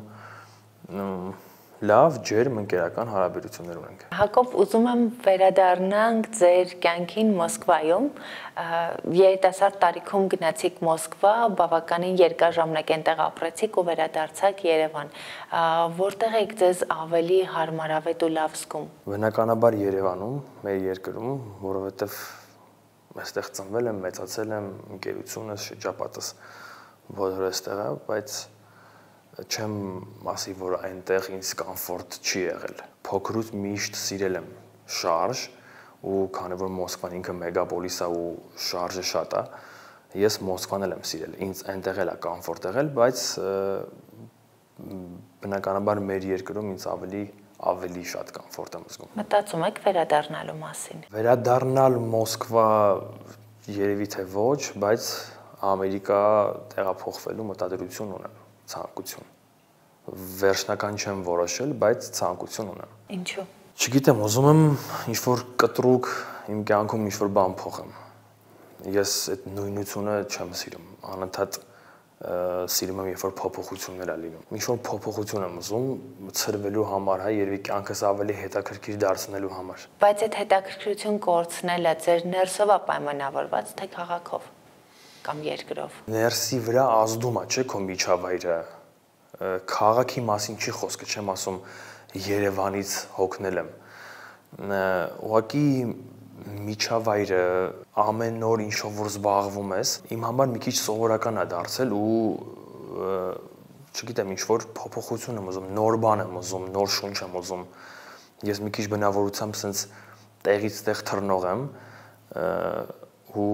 Լավ, ջերմ ընկերական հարաբերություններ ունենք։ Հակոբ, ուզում եմ վերադառնանք ձեր կյանքին Մոսկվայում։ Երիտասարդ տարիքում գնացիք Մոսկվա, բավականին երկար ժամանակ այնտեղ ապրեցիք ու վերադարձաք Երևան։ Որտեղ եք ձեզ ավելի հարմարավետ ու լավ զգում։ Բնականաբար Երևանում, մեր երկրում, որովհետև այստեղ ծնվել եմ, մեծացել եմ, ընկերությունս, շրջապատս բոլորը այստեղ է, բայց չեմ ասի, որ այնտեղ ինձ կոմֆորտ չի եղել։ Փոքրուց միշտ սիրել եմ շարժ ու քանի որ Մոսկվան ինքը մեգապոլիս է ու շարժը շատ է, ես Մոսկվան եմ սիրել։ Ինձ այնտեղ էլ է կոմֆորտ եղել, բայց բնականաբար մեր երկրում ինձ ավելի ավելի շատ կոմֆորտ եմ զգում։ Մտածում եք վերադառնալու մասին։ Վերադառնալ Մոսկվա երևի թե ոչ, բայց Ամերիկա տեղափոխվելու մտադրություն ունեմ, ցանկություն։ Վերջնական չեմ որոշել, բայց ցանկություն ունեմ։ Ինչու՞։ Չգիտեմ, ուզում եմ ինչ-որ կտրուկ իմ կյանքում ինչ-որ բան փոխեմ։ Ես այդ նույնությունը չեմ սիրում, անընդհատ սիրում եմ, երբ որ փոփոխություններ է լինում։ Ինչ-որ փոփոխություն եմ ուզում ցրվելու համար, հա, երևի կյանքս ավելի հետաքրքիր դարձնելու համար։ Բայց այդ հետաքրքրություն կորցնելը ձեր ներսով է պայմանավորված, թե քաղաքով կամ երկրով։ Ներսի վրա ազդում է, չէ՞, քո միջավայրը։ Քաղաքի մասին չի խոսքը, չեմ ասում Երևանից հոգնել եմ։ Ուղղակի միջավայրը ամեն օր ինչով որ զբաղվում ես, իմ համար մի քիչ սովորական է դարձել ու չգիտեմ, ինչ որ փոփոխություն եմ ուզում, նոր բան եմ ուզում, նոր շունչ եմ ուզում։ Ես մի քիչ բնավորությամբ sense տեղից տեղ թռնող եմ ու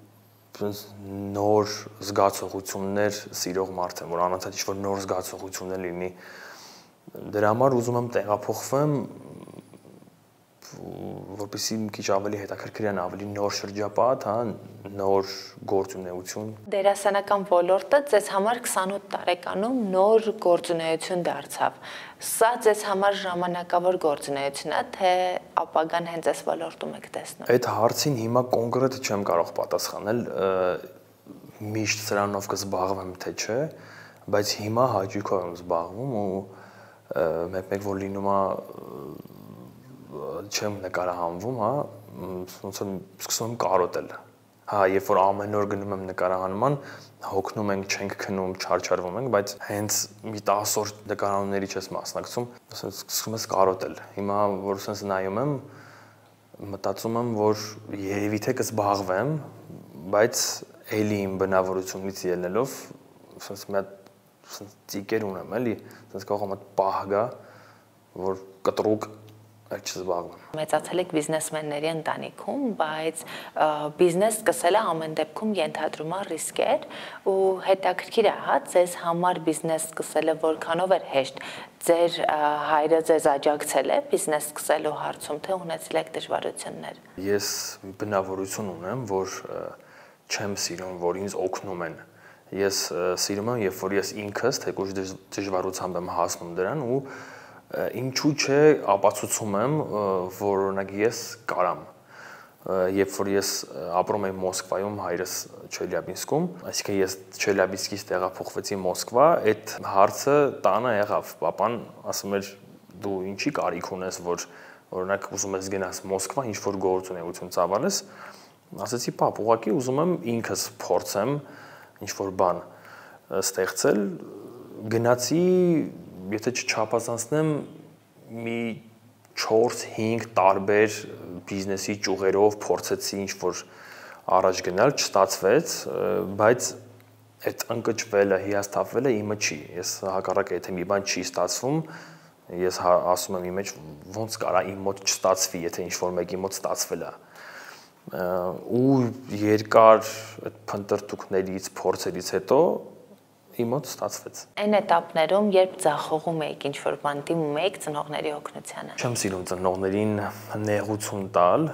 նոր զգացողություններ սիրող մարդ եմ, որ անընդհատ ինչ որ նոր զգացողություններ լինի։ Դրա համար ուզում եմ տեղափոխվեմ, որպեսզի մի քիչ ավելի հետաքրքրան, ավելի նոր շրջապատ, հա, նոր գործունեություն։ Դերասանական ոլորտը ձեզ համար 28 տարեկանում նոր գործունեություն դարձավ։ Սա ձեզ համար ժամանակավոր գործունեություն է, թե ապագան հենց այս ոլորտում եք տեսնում։ Այդ հարցին հիմա կոնկրետ չեմ կարող պատասխանել, միշտ սրանով կզբաղվեմ թե չէ, բայց հիմա հաճույքով եմ զբաղվում ու մեկ-մեկ որ լինում է չեմ նկարահանվում, հա, ոնց որ սկսում եմ կարոտել։ Հա, երբ որ ամեն օր գնում եմ նկարահանման, հոգնում ենք, չենք քնում, չարչարվում ենք, բայց հենց մի 10 օր նկարահանումների չես մասնակցում, սկսում ես կարոտել։ Հիմա որ sense նայում եմ, մտածում եմ, որ երևի թե կզբաղվեմ, բայց էլի իմ բնավորությունից ելնելով, sense մի հատ ծիկեր ունեմ, էլի, sense կարող եմ պահ գա, որ կտրուկ չզբաղվում։ Մեծացել եք բիզնեսմենների ընտանիքում, բայց բիզնես սկսելը ամեն դեպքում ենթադրում է ռիսկեր ու հետաքրքիր է, հա, ձեզ համար բիզնես սկսելը որքանով էր հեշտ։ Ձեր հայրը ձեզ աջակցել է բիզնես սկսելու հարցում, թե ունեցել եք դժվարություններ։ Ես բնավորություն ունեմ, որ չեմ սիրում, որ ինձ օգնում են։ Ես սիրում եմ, երբ որ ես ինքս թեկուզ դժվարությամբ եմ հասնում դրան ու ինչու՞ չէ ապացուցում եմ, որ օրինակ ես կարամ։ Երբ որ ես ապրում եմ Մոսկվայում, հայրս Չելյաբինսկում, այսինքն ես Չելյաբինսկից տեղափոխվեցի Մոսկվա, այդ հարցը տանը եղավ։ Պապան ասում էր՝ դու ինչի կարիք ունես, որ օրինակ ուզում ես գնաս Մոսկվա, ինչ որ գործունեություն ծավալես։ Ասացի՝ պապ, ուղղակի ուզում եմ ինքս փորձեմ ինչ որ բան ստեղծել, գնացի, եթե չչափազանցնեմ, մի 4-5 տարբեր բիզնեսի ճյուղերով փորձեցի ինչ-որ առաջ գնալ, չստացվեց, բայց այդ ընկճվելը, հիասթափվելը իմը չի։ Ես հակառակը, եթե մի բան չի ստացվում, ես ասում եմ իմ մեջ, ոնց կարա իմ մոտ չստացվի, եթե ինչ-որ մեկի մոտ ստացվել է։ Ու երկար այդ փնտրտուքներից, փորձերից հետո իմ մոտ ստացվեց։ Այն этаպներում, երբ ձախողում եք, ինչ-որ բան դիմում եք ծնողների օգնությանը։ Չեմ սիրում ծնողներին նեղություն տալ,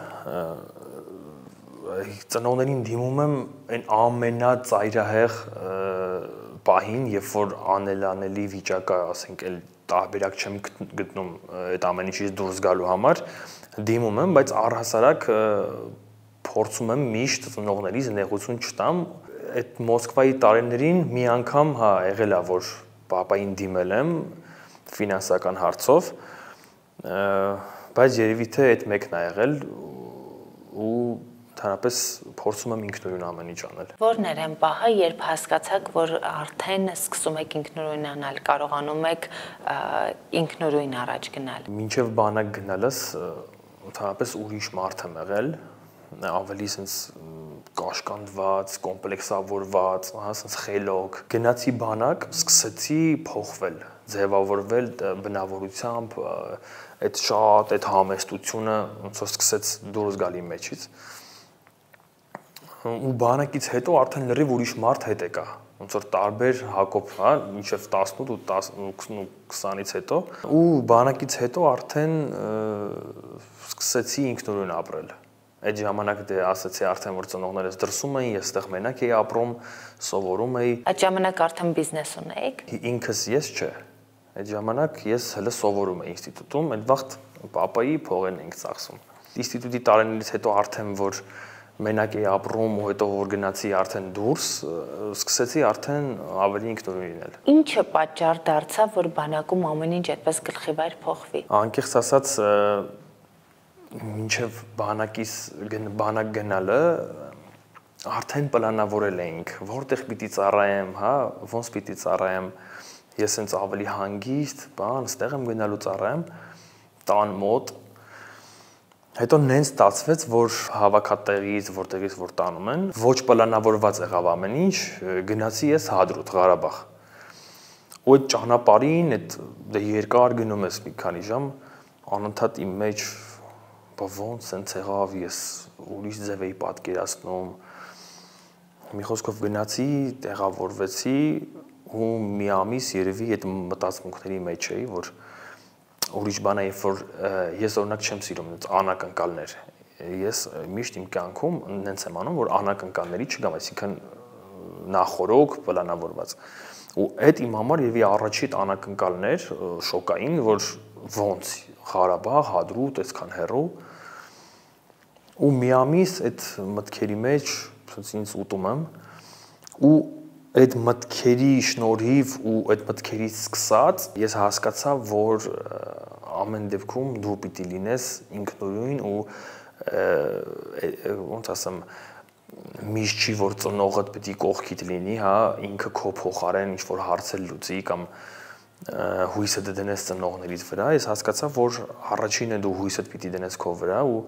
ծնողներին դիմում եմ այն ամենածայրահեղ պահին, երբ որ անելանելի վիճակը, ասենք, էլ տարբերակ չեմ գտնում այդ ամեն ինչից դուրս գալու համար, դիմում եմ, բայց առհասարակ փորձում եմ միշտ ծնողներից նեղություն չտամ։ Այդ Մոսկվայի տարիներին մի անգամ, հա, եղել է, որ պապային դիմել եմ ֆինանսական հարցով, բայց երևի թե այդ մեկն է եղել ու ընդհանրապես փորձում եմ ինքնուրույն ամեն ինչ անել։ Որն էր այն պահը, երբ հասկացաք, որ արդեն սկսում եք ինքնուրույնանալ, կարողանում եք ինքնուրույն առաջ գնալ։ Մինչև բանակ գնալս ընդհանրապես ուրիշ մարդ եմ եղել, ավելի sense կաշկանդված, կոմպլեքսավորված, հա, sense խելոք։ Գնացի բանակ, սկսեցի փոխվել, ձևավորվել բնավորությամբ, այդ շատ այդ համեստությունը ոնց որ սկսեց դուրս գալ իմ մեջից։ ու բանակից հետո արդեն լրիվ ուրիշ մարդ հետ եկա, ոնց որ տարբեր Հակոբ, հա, մինչև 18 ու 20-ից հետո, ու բանակից հետո արդեն սկսեցի ինքնուրույն ապրել։ Այդ ժամանակ դե ասացի արդեն որ ծնողներս դրսում էին, ես այդտեղ մենակ էի ապրում, սովորում էի։ Այդ ժամանակ արդեն բիզնես ունեիք։ Ինքս ես չէ։ Այդ ժամանակ ես հələ սովորում էի ինստիտուտում, այդ վաղ պապայի փողերն էինք ծախսում։ Ինստիտուտի տարիներից հետո արդեն որ մենակ էի ապրում ու հետո որ գնացի արդեն դուրս, սկսեցի արդեն ավելի ինքնուրույն լինել։ Ինչը պատճառ դարձավ, որ բանակում ամեն ինչ այդպես գլխիվայր փոխվի։ Անկեղծ ասած, մինչև բանակ գնալը արդեն պլանավորել էինք, որտեղ պիտի ծառայեմ, հա, ոնց պիտի ծառայեմ, ես հենց ավելի հանգիստ, ստեղ եմ գնալու ծառայեմ, տան մոտ։ Հետո նենց ստացվեց, որ հավաքատեղից, որտեղից որ տանում են, ոչ պլանավորված եղավ ամեն ինչ, գնացի ես Հադրութ, Ղարաբաղ։ Ու այդ ճանապարհին, այդ երկար գնում ես մի քանի ժամ, անընդհատ իմ մեջ ոնց սենց եղավ, ես ուրիշ ձև էի պատկերացնում։ Մի խոսքով գնացի, տեղավորվեցի ու մի ամիս երևի այդ մտածմունքների մեջ էի, որ ուրիշ բան է, երբ որ ես օրինակ չեմ սիրում անակնկալներ։ Ես միշտ իմ կյանքում նենց եմ անում, որ անակնկալների չգամ, այսինքն նախորոք պլանավորված։ Ու այդ իմ համար երևի առաջին անակնկալներ շոկային, որ ոնց Ղարաբաղ, Հադրութ, այսքան հեռու։ Ու մի ամիս այդ մտքերի մեջ ինձ ուտում եմ ու այդ մտքերի շնորհիվ ու այդ մտքերից սկսած ես հասկացա, որ ամեն դեպքում դու պիտի լինես ինքնուրույն ու ոնց ասեմ, միշտ չի որ ծնողդ պիտի կողքիդ լինի, հա, ինքը քո փոխարեն ինչ որ հարցեր լուծի կամ հույսը դնես ծնողներից վրա, ես հասկացա, որ առաջինը դու հույսդ պիտի դնես քո վրա ու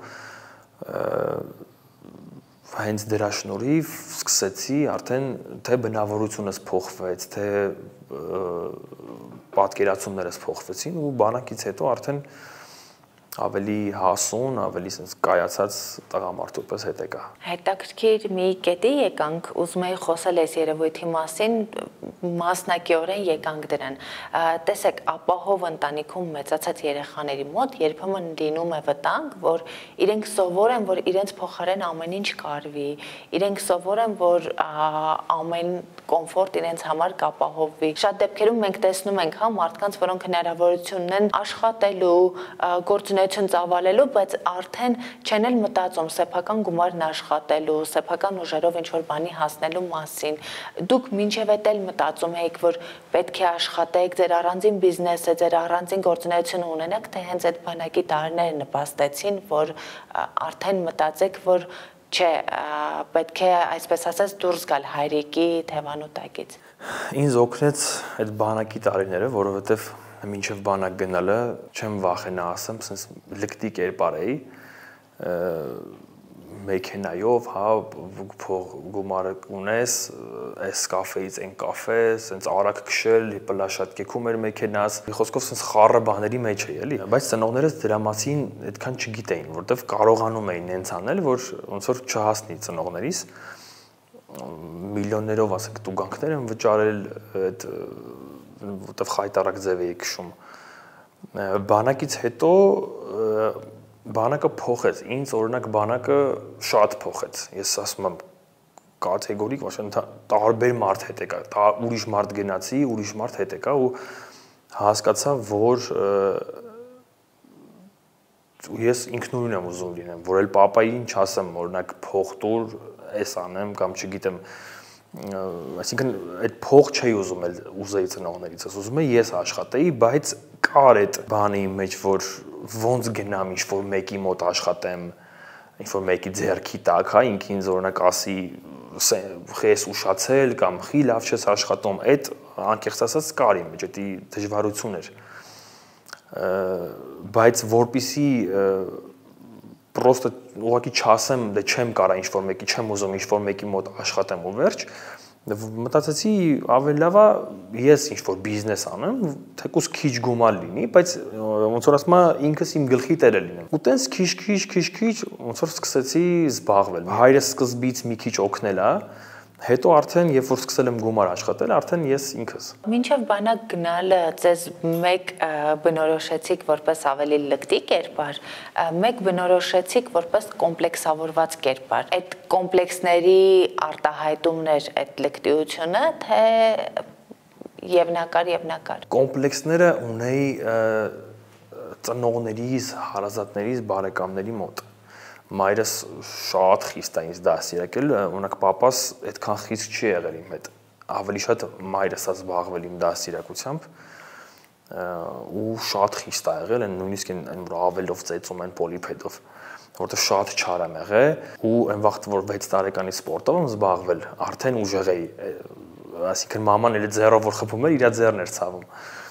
հենց դրա շնորհիվ սկսեցի արդեն թե բնավորությունս փոխվեց, թե պատկերացումներս փոխվեցին ու բանակից հետո արդեն ավելի հասուն, ավելի sense կայացած տղամարդու պես հետ եկա։ Հետաքրքիր մի կետի եկանք, ուզում եի խոսել այս երևույթի մասին, մասնակիորեն եկանք դրան։ Տեսեք, ապահով ընտանիքում մեծացած երեխաների մոտ երբեմն լինում է վտանգ, որ իրենք սովոր են, որ իրենց փոխարեն ամեն ինչ կարվի, իրենք սովոր են, որ ամեն կոմֆորտ իրենց համար կապահովվի։ Շատ դեպքերում մենք տեսնում ենք, հա, մարդկանց, որոնք հնարավորություն ունեն աշխատելու, գործունեություն ծավալելու, բայց արդեն չեն էլ մտածում սեփական գումարն աշխատելու, սեփական ուժերով ինչ-որ բանի հասնելու մասին։ Դուք մինչև այդ էլ մտածում եք, որ պետք է աշխատեք, ձեր առանձին բիզնեսը, ձեր առանձին գործունեությունը ունենաք, թե հենց այդ բանակի տարիները նպաստեցին, որ արդեն մտածեք, որ չէ, պետք է, այսպես ասած, դուրս գալ հայրիկի թևանուտակից։ Ինձ օգնեց այդ բանակի տարիները, որովհետև մինչև բանակ գնալը չեմ վախենա ասեմ, sense լկտի կերպար էի, մեքենայով, հա, գումարը ունես, այս կաֆեից այն կաֆե, sense արագ քշել, պլաշատ կեքում էր մեքենաս, մի խոսքով sense խառը բաների մեջ էի, էլի, բայց ծնողներս դրա մասին այդքան չգիտեին, որտեվ կարողանում էին նենց անել, որ ոնց որ չհասնի ծնողներիս, միլիոններով ասենք տուգանքներ են վճարել, այդ որտեվ խայտարակ ձև էի քշում։ Բանակից հետո բանակը փոխեց, ինձ օրինակ բանակը շատ փոխեց, ես ասում եմ կատեգորիկ, տարբեր մարդ հետ եկա, ուրիշ մարդ գնացի, ուրիշ մարդ հետ եկա ու հասկացա, որ ես ինքնուրույն եմ ուզում լինեմ, որ էլ պապային չասեմ, օրինակ փող տուր, էս անեմ կամ չգիտեմ, այսինքն այդ փող չէի ուզում էլ ուզեի ծնողներից, ուզում եի ես աշխատեի, բայց կար այդ բանը իմ մեջ, որ ոնց գնամ ինչ-որ մեկի մոտ աշխատեմ, ինչ-որ մեկի ձեռքի տակ, հա, ինքը ինձ օրինակ ասի խես ուշացել կամ խի լավ չես աշխատում, այդ անկեղծ ասած կար իմ մեջ, դա դժվարություն էր, բայց որպիսի պրոստը ուղղակի չասեմ, դե չեմ կարա ինչ-որ մեկի, չեմ ուզում ինչ-որ մեկի մոտ աշխատեմ ու վերջ, Մտածեցի ավելի լավ է ես ինչ որ բիզնես անեմ, թեկուզ քիչ գումար լինի, բայց ոնց որ ասում եմ ինքս իմ գլխի տերը լինեմ։ Ու տենց քիչ ոնց որ սկսեցի զբաղվել։ Հայրս սկզբից մի քիչ օգնել է, հետո արդեն երբ որ սկսել եմ գումար աշխատել, արդեն ես ինքս։ Մինչև բանակ գնալը ձեզ մեկ բնորոշեցիք որպես ավելի լկտի կերպար, մեկ բնորոշեցիք որպես կոմպլեքսավորված կերպար։ Այդ կոմպլեքսների արտահայտումն էր այդ լկտիությունը, թե եւ նկար։ Կոմպլեքսները ունեի ծնողներիս, հարազատներիս, բարեկամների մոտ։ Մայրս շատ խիստ է ինձ դասիրակել, օրինակ papas այդքան խիստ չի եղել իմ հետ։ Ավելի շատ մայրս է զբաղվել իմ դասիրակությամբ ու շատ խիստ է եղել, նույնիսկ այն որ ավելով ծեծում են պոլիպեդով, որտեղ շատ չար եմ եղել ու այն վաղ որ 6 տարեկանից սպորտով եմ զբաղվել, արդեն ուժեղ էի, այսինքն մաման էլ ձեռով որ խփում էր, իր ձեռն էր ցավում։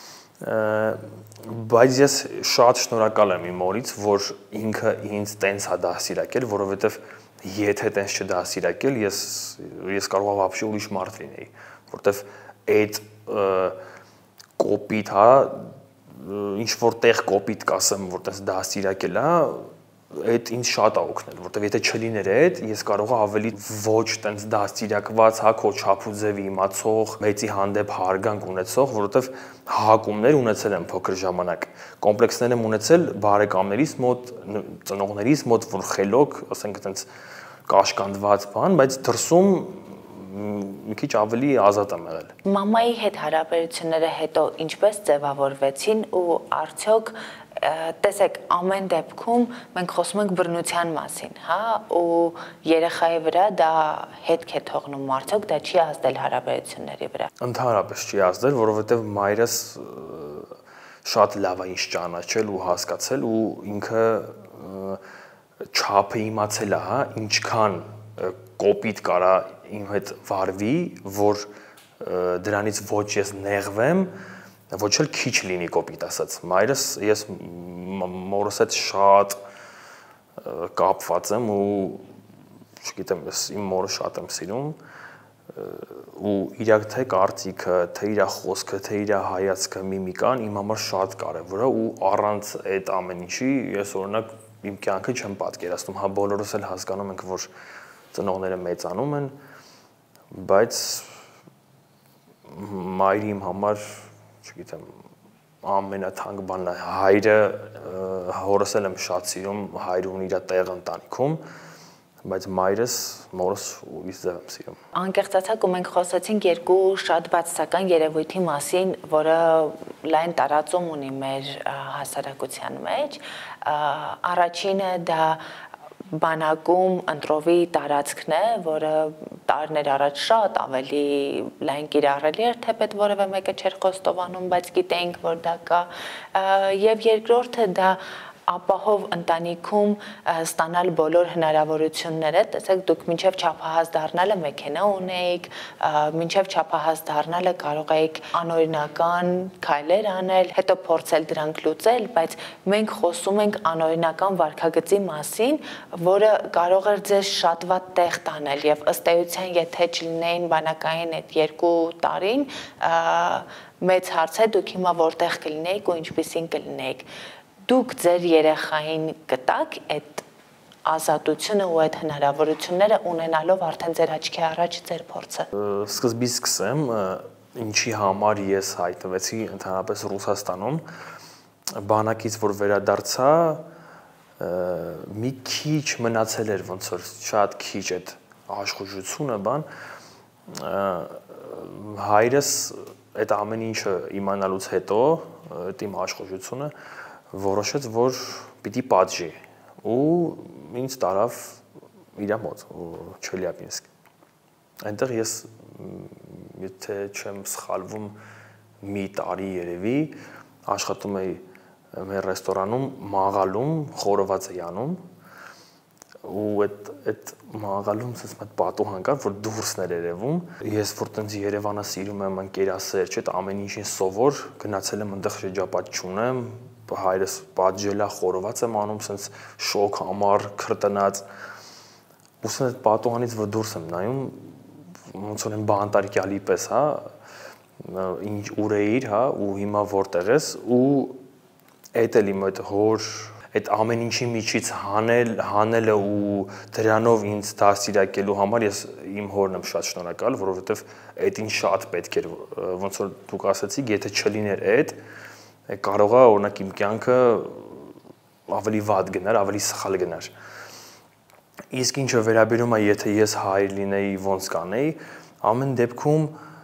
Բայց ես շատ շնորհակալ եմ իմ մորից, որ ինքը ինձ տենց է դասիրակել, որովհետև եթե տենց չդասիրակել, ես կարող եմ вообще ուրիշ մարդ լինեի, որովհետև այդ կոպիտ, հա, ինչ որտեղ կոպիտ կասեմ, որ տենց դասիրակել է, այդ ինձ շատ է օգնել, որովհետև եթե չլիներ այդ, ես կարող եմ ավելի ոչ տենց դասիրակված, հա, քո չափուձևի իմացող, մեծի հանդեպ հարգանք ունեցող, որովհետև հակումներ ունեցել եմ փոքր ժամանակ, կոմպլեքսներ եմ ունեցել բարեկամներիս մոտ, ծնողներիս մոտ, որ խելոք, ասենք տենց կաշկանդված բան, բայց դրսում մի քիչ ավելի ազատ եմ եղել։ Մամայի հետ հարաբերությունները հետո ինչպես ձևավորվեցին ու արդյոք տեսեք ամեն դեպքում մենք խոսում ենք բռնության մասին, հա, ու երեխայի վրա դա հետք է թողնում, արդյոք դա չի ազդել հարաբերությունների վրա։ Ընդհանրապես չի ազդել, որովհետև մայրս շատ լավ է ինձ ճանաչել ու հասկացել ու ինքը չափը իմացել է, հա, ինչքան կոպիտ կարա իմ հետ վարվի, որ դրանից ոչ ես նեղվեմ, ոչ էլ քիչ լինի կոպիտ ասած։ Մայրս ես մորս հետ շատ կապված եմ ու չգիտեմ, ես իմ մորը շատ եմ սիրում ու իր թե կարծիքը, թե իր խոսքը, թե իր հայացքը, միմիկան իմ համար շատ կարևոր է ու առանց այդ ամեն ինչի ես օրինակ իմ կյանքը չեմ պատկերացնում, հա բոլորս էլ հասկանում ենք, որ ծնողները մեծանում են, բայց մայրը իմ համար, չգիտեմ, ամենաթանկ բանն է, հայրը հորս էլ եմ շատ սիրում, հայրը ունի իր տեղը ընտանիքում, բայց մայրս, մորս ուրիշ ձև եմ սիրում։ Անկեղծացակ ու մենք խոսեցինք երկու շատ բացասական երևույթի մասին, որը լայն տարածում ունի մեր հասարակության մեջ։ Առաջինը դա բանակում ընտրովի տարածքն է, որը տարիներ առաջ շատ ավելի լայն կիրառելի էր, թեպետ որևէ մեկը չէր խոստովանում, բայց գիտեինք, որ դա կա, եւ երկրորդը դա ապահով ընտանիքում ստանալ բոլոր հնարավորությունները, տեսեք դուք մինչև չափահաս դառնալը մեքենա ունեիք, մինչև չափահաս դառնալը կարող էիք անօրինական քայլեր անել, հետո փորձել դրանք լուծել, բայց մենք խոսում ենք անօրինական վարքագծի մասին, որը կարող էր ձեզ շատ վատ տեղ տանել եւ ըստ էության եթե չլինեին բանակային այդ 2 տարին, մեծ հարց է դուք հիմա որտեղ կլինեիք ու ինչպիսին կլինեիք։ Դուք ձեր երեխային կտաք այդ ազատությունը ու այդ հնարավորությունները ունենալով արդեն ձեր աչքի առաջ ձեր փորձը։ Սկզբից սկսեմ, ինչի համար ես հայտնվեցի ընդհանրապես Ռուսաստանում, բանակից որ վերադարձա, մի քիչ մնացել էր ոնց որ շատ քիչ այդ աշխուժությունը բան, հայրս այդ ամեն ինչը իմանալուց հետո, այդ իմ աշխուժությունը որոշեց, որ պիտի պատժի ու ինձ տարավ իր մոտ Չելյաբինսկ։ Այնտեղ ես եթե չեմ սխալվում մի տարի երևի աշխատում էի մեր ռեստորանում մաղալում, խորոված էի անում ու այդ մաղալում ասես մոտ պատուհան կար, որ դուրսն էր երևում։ Ես որ տենց Երևանը սիրում եմ, ընկերասեր, չէ՞, ամեն ինչին սովոր, գնացել եմ այնտեղ շրջապատ չունեմ, հայրս պատժելա խորոված եմ անում, սենց շոկ համար, քրտնած, ու սենց այդ պատուհանից որ դուրս եմ նայում, ոնց որ բանտարկյալի պես, հա, ինչ ուր էիր, հա, ու հիմա որտեղ ես ու այդ էլ իմ այդ հոր այդ ամեն ինչի միջից հանելը ու դրանով ինձ դաստիարակելու համար ես իմ հորն եմ շատ շնորհակալ, որովհետև այդ ինչ շատ պետք էր, ոնց որ դուք ասացիք, եթե չլիներ այդ, կարողա օրինակ իմ կյանքը ավելի վատ գնար, ավելի սխալ գնար։ Իսկ ինչը վերաբերում է, եթե ես հայր լինեի, ոնց կանեի, ամեն դեպքում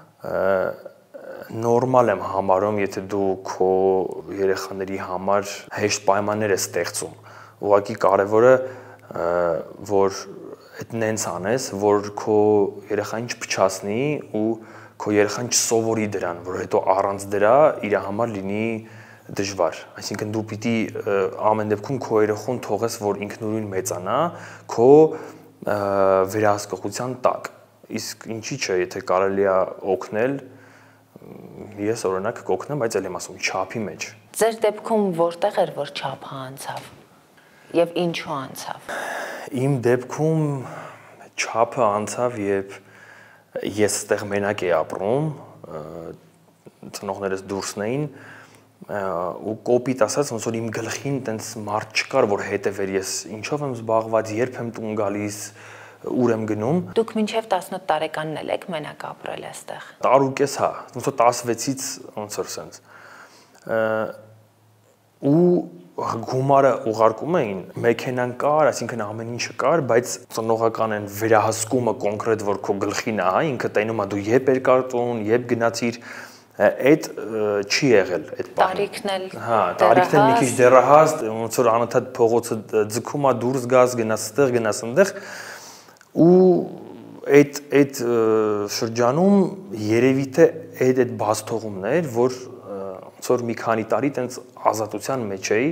նորմալ եմ համարում, եթե դու քո երեխաների համար հեշտ պայմաններ ես ստեղծում։ Ուղղակի կարևորը որ այդ նենց անես, որ քո երեխան չփչացնի ու քո երեխան չսովորի դրան, որ հետո առանց դրա իր համար լինի դժվար։ Այսինքն դու պիտի ամեն դեպքում քո երեխուն թողես, որ ինքնուրույն մեծանա, քո վերահսկողության տակ։ Իսկ ինչի՞ չէ, եթե կարելի է օգնել, ես օրինակ կօգնեմ, բայց էլ եմ ասում չափի մեջ։ Ձեր դեպքում որտեղ էր որ չափը անցավ եւ ինչու անցավ։ Իմ դեպքում չափը անցավ, երբ ես այդտեղ մենակ էի ապրում, ծնողներս դուրսն էին ու կոպիտ ասած ոնց որ իմ գլխին տենց մարդ չկար, որ հետևեր ես ինչով եմ զբաղված, երբ եմ տուն գալիս, ուր եմ գնում։ Դուք մինչև 18 տարեկանն եք մենակ ապրել այստեղ։ Տարուկես, հա, ոնց որ 16-ից ոնց որ սենց։ Ու գումարը ուղարկում էին, մեքենան կար, այսինքն ամեն ինչը կար, բայց ծնողական են վերահսկումը կոնկրետ որ քո գլխին է, հա, ինքը տենում է դու երբ էր կարտուն, երբ գնացիր, այդ չի եղել այդ բանը։ Տարիքն էլ։ Հա, տարիքն էլ մի քիչ դեռահաս, ոնց որ անընդհատ փողոցը ձգում է դուրս գաս, գնաս այդտեղ, գնաս այնտեղ ու այդ շրջանում երևի թե այդ բաց թողումն էր, որ ոնց որ մի քանի տարի տենց ազատության մեջ էի,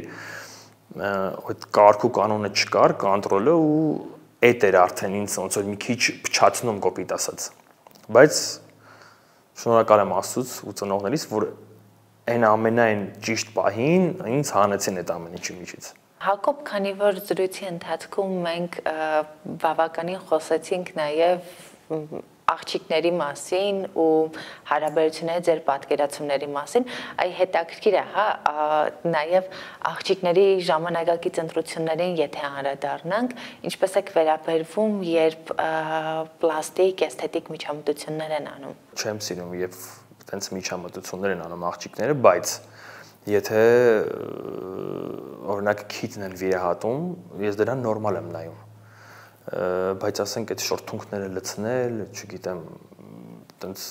այդ կարգ ու կանոնը չկար, կոնտրոլը ու այդ էր արդեն ինձ ոնց որ մի քիչ փչացնում կոպիտ ասած։ Բայց շնորհակալ եմ Աստծուց ու ծնողներիս, որ այն ամենայն ճիշտ պահին ինձ հանեցին այդ ամեն ինչի միջից։ Հակոբ, քանի որ զրույցի ընթացքում մենք բավականին խոսեցինք նաև աղջիկների մասին ու հարաբերությունների ձեր պատկերացումների մասին, այ հետաքրքիր է, հա, նաև աղջիկների ժամանակակից ընտրություններին եթե անդրադառնանք, ինչպես եք վերաբերվում, երբ պլաստիկ, էսթետիկ միջամտություններ են անում։ Չեմ սիրում, երբ տենց միջամտություններ են անում աղջիկները, բայց եթե օրինակ քիթն են վիրահատում, ես դրան նորմալ եմ նայում, բայց ասենք այդ շորթունքները լցնել, չգիտեմ, տենց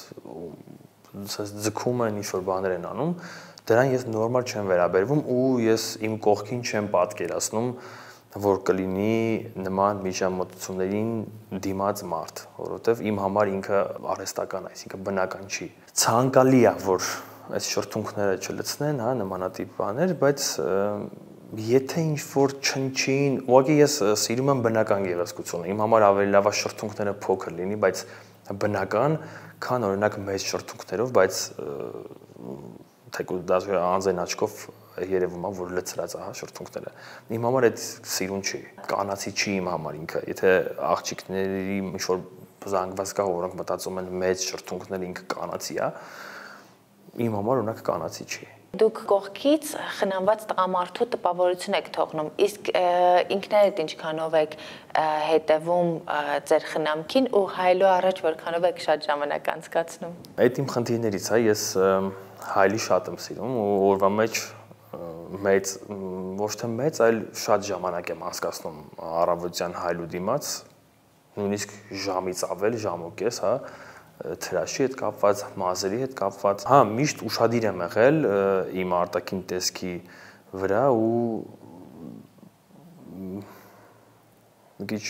ձգում են ինչ-որ բաներ են անում, դրան ես նորմալ չեմ վերաբերվում ու ես իմ կողքին չեմ պատկերացնում, որ կլինի նման միջամտություններին դիմաց մարդ, որովհետև իմ համար ինքը արհեստական է, այսինքն բնական չի։ Ցանկալի է, որ այս շրթունքները չլցնեն, հա, նմանատիպ բաներ, բայց եթե ինչ-որ չնչին, ուղղակի ես սիրում եմ բնական գեղեցկությունը, իմ համար ավելի լավ է շրթունքները փոքր լինի, բայց բնական, քան օրինակ մեծ շրթունքներով, բայց թեկուզ դա անձեն աչքով երևում է, որ լցրած է, հա, շրթունքները։ Իմ համար այդ սիրուն չի, կանացի չի իմ համար ինքը, եթե աղջիկների ինչ-որ զանգված կա, որոնք մտածում են մեծ շրթունքները ինքը կանացի է, իմ համար օրինակ կանացի չի։ Դուք կողքից խնամված տղամարդու տպավորություն եք թողնում, իսկ ինքներդ ինչքանով եք հետևում ձեր խնամքին ու հայելու առաջ որքանով եք շատ ժամանակ անցկացնում։ Այդ իմ խնդիրներից է, ես հայլի շատ եմ սիրում ու օրվա մեջ մեծ, ոչ թե մեծ, այլ շատ ժամանակ եմ անցկացնում առավոտյան հայլու դիմաց, նույնիսկ ժամից ավել, ժամ ու կես, հա, թրաշի հետ կապված, մազերի հետ կապված, հա, միշտ ուշադիր եմ եղել իմ արտաքին տեսքի վրա ու մի քիչ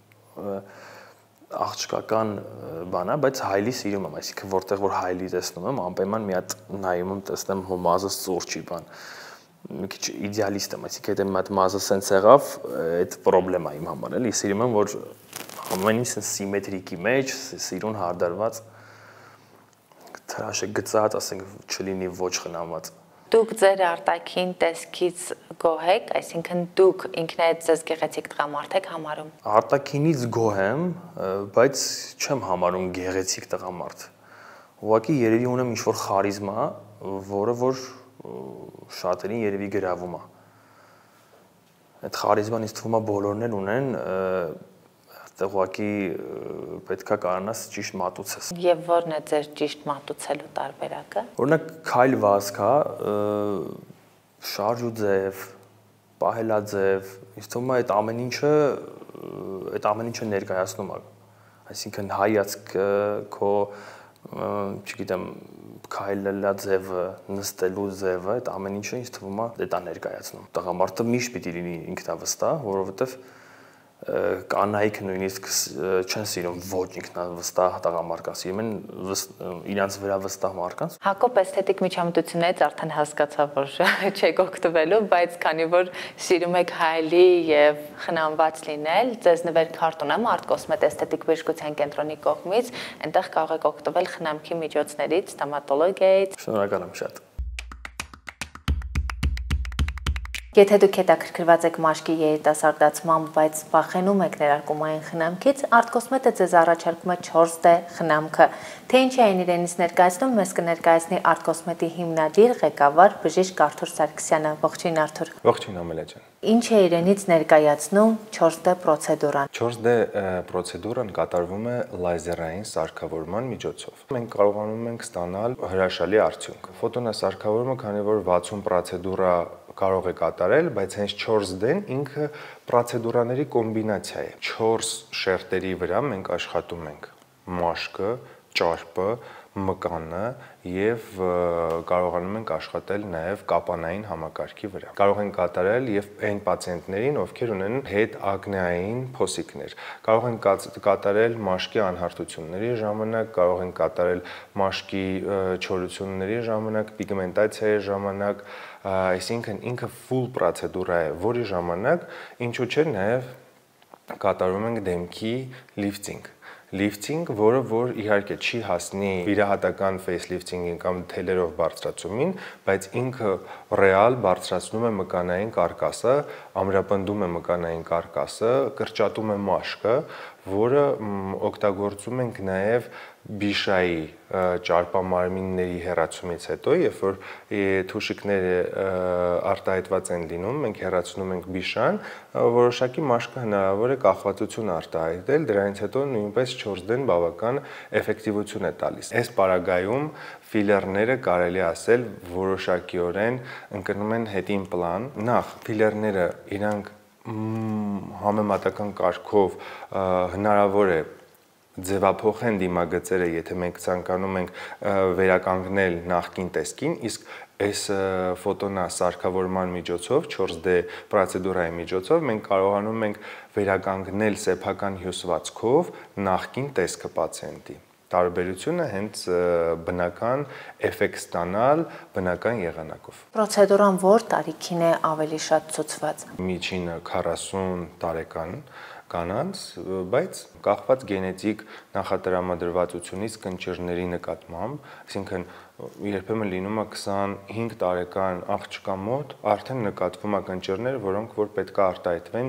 աղջկական բան է, բայց հայլի սիրում եմ, այսինքն որտեղ որ հայլի տեսնում եմ, անպայման մի հատ նայում եմ, տեսնեմ հո մազս ծուր չի բան, մի քիչ իդեալիստ եմ, այսինքն եթե մի հատ մազը սենց եղավ, այդ պրոբլեմա իմ համար, էլի, սիրում եմ, որ ամեն ինչ սիմետրիկի մեջ, սիրուն հարդարված, թրաշը գծած, ասենք չլինի ոչ խնամված։ Դուք ձեր արտաքին տեսքից գոհ եք, այսինքն դուք ինքներդ ձեզ գեղեցիկ տղամարդ եք համարում։ Արտաքինից գոհ եմ, բայց չեմ համարում գեղեցիկ տղամարդ։ Ուղղակի երևի ունեմ ինչ-որ խարիզմա, որը որ շատերին երևի գրավում է։ Այդ խարիզման ինձ թվում է բոլորն էլ ունեն, ուղղակի պետքա կարողանաս ճիշտ մատուցես։ Եվ ո՞րն է ձեր ճիշտ մատուցելու տարբերակը։ Օրինակ քայլ վազքա, շարժ ու ձև, պահելաձև, ինձ թվում է այդ ամեն ինչը ներկայացնում է։ Այսինքն հայացքը, քո, չգիտեմ, քայլելա ձևը, նստելու ձևը, այդ ամեն ինչը ինձ թվում է դա ներկայացնում։ Տղամարդը միշտ պիտի լինի ինքնավստահ, որովհետև կանայք նույնիսկ չեն սիրում ոչ ինքնավստահ տղամարդկանց, սիրում են իրանց վրա վստահ մարդկանց։ Հակոբ էսթետիկ միջամտություններից արդեն հասկացա, որ չեք օգտվելու, բայց քանի որ սիրում եք հայելի եւ խնամված լինել, ձեզ նվեր քարտ ունեմ Art-Cosmet էսթետիկ բժշկության կենտրոնի կողմից, այնտեղ կարող եք օգտվել խնամքի միջոցներից, ստոմատոլոգիայից։ Շնորհակալ եմ շատ։ Եթե դուք հետաքրքրված եք մաշկի երիտասարդացման, բայց վախենում եք ներարկումային խնամքից, Art-Cosmet-ը ձեզ առաջարկում է 4D խնամքը։ Թե ինչ է իրենից ներկայացնում, մեզ կներկայացնի Art-Cosmet-ի հիմնադիր, ղեկավար բժիշկ Արթուր Սարգսյանը։ Ողջույն Արթուր։ Ողջույն Ամելա ջան։ Ինչ է իրենից ներկայացնում 4D պրոցեդուրան։ 4D պրոցեդուրան կատարվում է լազերային սարքավորման միջոցով։ Մենք կարողանում ենք ստանալ հրաշալի արդյունք։ Ֆոտոնասարքավորումը, քանի որ 60 պրոցեդուրա կարող է կատարել, բայց հենց 4D-ն ինքը պրոցեդուրաների կոմբինացիա է։ 4 շերտերի վրա մենք աշխատում ենք մաշկը, ճարպը, մկանը եւ կարողանում ենք աշխատել նաեւ կապանային համակարգի վրա։ Կարող ենք կատարել եւ այն պացիենտներին, ովքեր ունեն հետակնեային փոսիկներ։ Կարող ենք կատարել մաշկի անհարթությունների ժամանակ, կարող ենք կատարել մաշկի չորությունների ժամանակ, պիգմենտացիայի ժամանակ, այսինքն ինքը full պրոցեդուրա է, որի ժամանակ ինչու՞ չէ նաեւ կատարում ենք դեմքի լիֆտինգ, որը որ իհարկե չի հասնի վիրահատական ֆեյսլիֆտինգին կամ թելերով բարձրացումին, բայց ինքը ռեալ բարձրացնում է մկանային կարկասը, ամրապնդում է մկանային կարկասը, կրճատում է մաշկը, որը օգտագործում ենք նաև բիշայի ճարպամարմինների հեռացումից հետո, երբ որ թուշիկները արտահայտված են լինում, մենք հեռացնում ենք բիշան, որոշակի մաշկը հնարավոր է կախվածություն արտահայտել, դրանից հետո նույնպես 4D-ն բավական էֆեկտիվություն է տալիս։ Այս պարագայում ֆիլերները կարելի ասել որոշակիորեն ընկնում են հետին պլան։ Նախ ֆիլերները իրանք համեմատական կարգով հնարավոր է ձևափոխեն դիմագծերը, եթե մենք ցանկանում ենք վերականգնել նախկին տեսքին, իսկ այս ֆոտոնասարքավորման միջոցով, 4D պրոցեդուրայի միջոցով մենք կարողանում ենք վերականգնել սեփական հյուսվածքով նախկին տեսքը պացիենտի։ Տարբերությունը հենց բնական էֆեկտ ստանալ բնական եղանակով։ Պրոցեդուրան որ տարիքին է ավելի շատ ցուցված։ Միջինը 40 տարեկան կանանց, բայց կախված գենետիկ նախատրամադրվածությունից կնճիռների նկատմամբ, այսինքն երբեմն լինում է 25 տարեկան աղջկա մոտ արդեն նկատվում է կնճիռներ, որոնք որ պետք է արտահայտվեն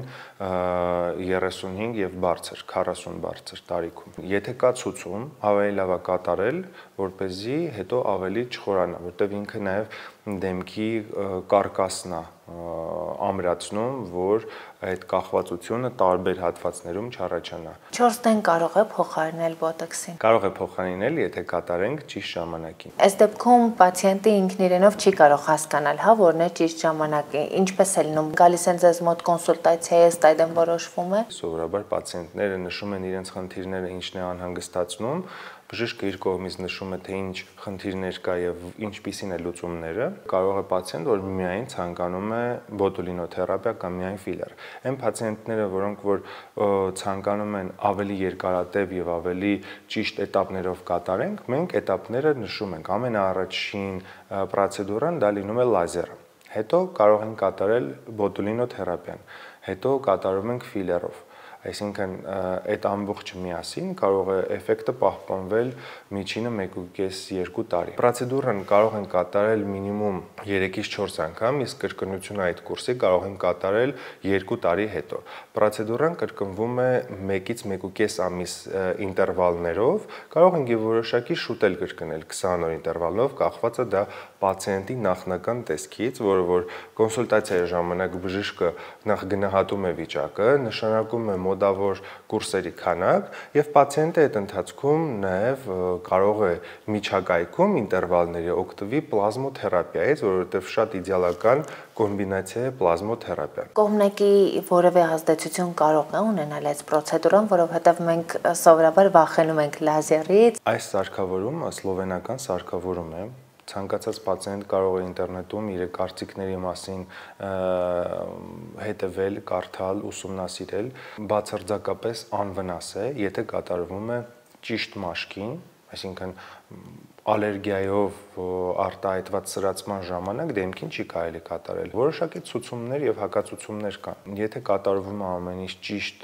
35 եւ բարձր, 40 բարձր տարիքում։ Եթե կա ցուցում, ավելի լավ է կատարել, որպեսզի հետո ավելի չխորանա, որտեղ ինքը նաեւ դեմքի կարկասն է ամրացնում, որ այդ կախվածությունը տարբեր հատվածներում չառաջանա։ 4D-ն կարող է փոխարինել բոտոքսին։ Կարող է փոխարինել, եթե կատարենք ճիշտ ժամանակին։ Այս դեպքում պացիենտը ինքն իրենով չի կարող հասկանալ, հա, որն է ճիշտ ժամանակը։ Ինչպես է լինում, գալիս են ձեզ մոտ կոնսուլտացիա, ըստ այդմ որոշվում է։ Սովորաբար պացիենտները նշում են իրենց խնդիրները, ինչն է անհանգստացնում, բժիշկը իր կողմից նշում է, թե ինչ խնդիրներ կա եւ ինչպիսին է լուծումները։ Կարող է պացիենտ, որ միայն ցանկանում է բոտուլինոթերապիա կամ միայն ֆիլեր։ Այն պացիենտները, որոնք որ ցանկանում են ավելի երկարատև եւ ավելի ճիշտ этаպներով կատարենք, մենք этаպները նշում ենք։ Ամենաառաջին պրոցեդուրան դա լինում է լազերը։ Հետո կարող ենք կատարել բոտուլինոթերապիան, հետո կատարում ենք ֆիլերով։ Այսինքն այդ ամբողջը միասին կարող է էֆեկտը պահպանվել միջինը 1.5-2 տարի։ Պրոցեդուրան կարող են կատարել մինիմում 3-ից 4 անգամ, իսկ կրկնությունը այդ կուրսի կարող են կատարել 2 տարի հետո։ Պրոցեդուրան կրկնվում է 1-ից 1.5 ամիս ինտերվալներով, կարող են եւ որոշակի շուտ էլ կրկնել 20 օր ինտերվալով, կախված է դա պացիենտի նախնական տեսքից, որը որ կոնսուլտացիայի ժամանակ բժիշկը նախ գնահատում է վիճակը, նշանակում է մոդավոր կուրսերի քանակ եւ պացիենտը այդ ընթացքում նաեւ կարող է միջակայքում ինտերվալների օգտվի պլազմոթերապիայից, որովհետեւ շատ իդեալական կոմբինացիա է պլազմոթերապիան։ Կողմնակի որևէ ազդեցություն կարող է ունենալ այս պրոցեդուրան, որովհետեւ մենք սովորաբար վախենում ենք լազերից։ Այս սարքավորումը սլովենական սարքավորում է։ Ցանկացած պացիենտ կարող է ինտերնետում իր կարծիքների մասին հետևել, կարդալ, ուսումնասիրել, բացարձակապես անվնաս է, եթե կատարվում է ճիշտ մաշկին, այսինքն ալերգիայով արտահայտված սրացման ժամանակ դեմքին չի կարելի կատարել։ Որոշակի ցուցումներ եւ հակացուցումներ կան։ Եթե կատարվում է ամեն ինչ ճիշտ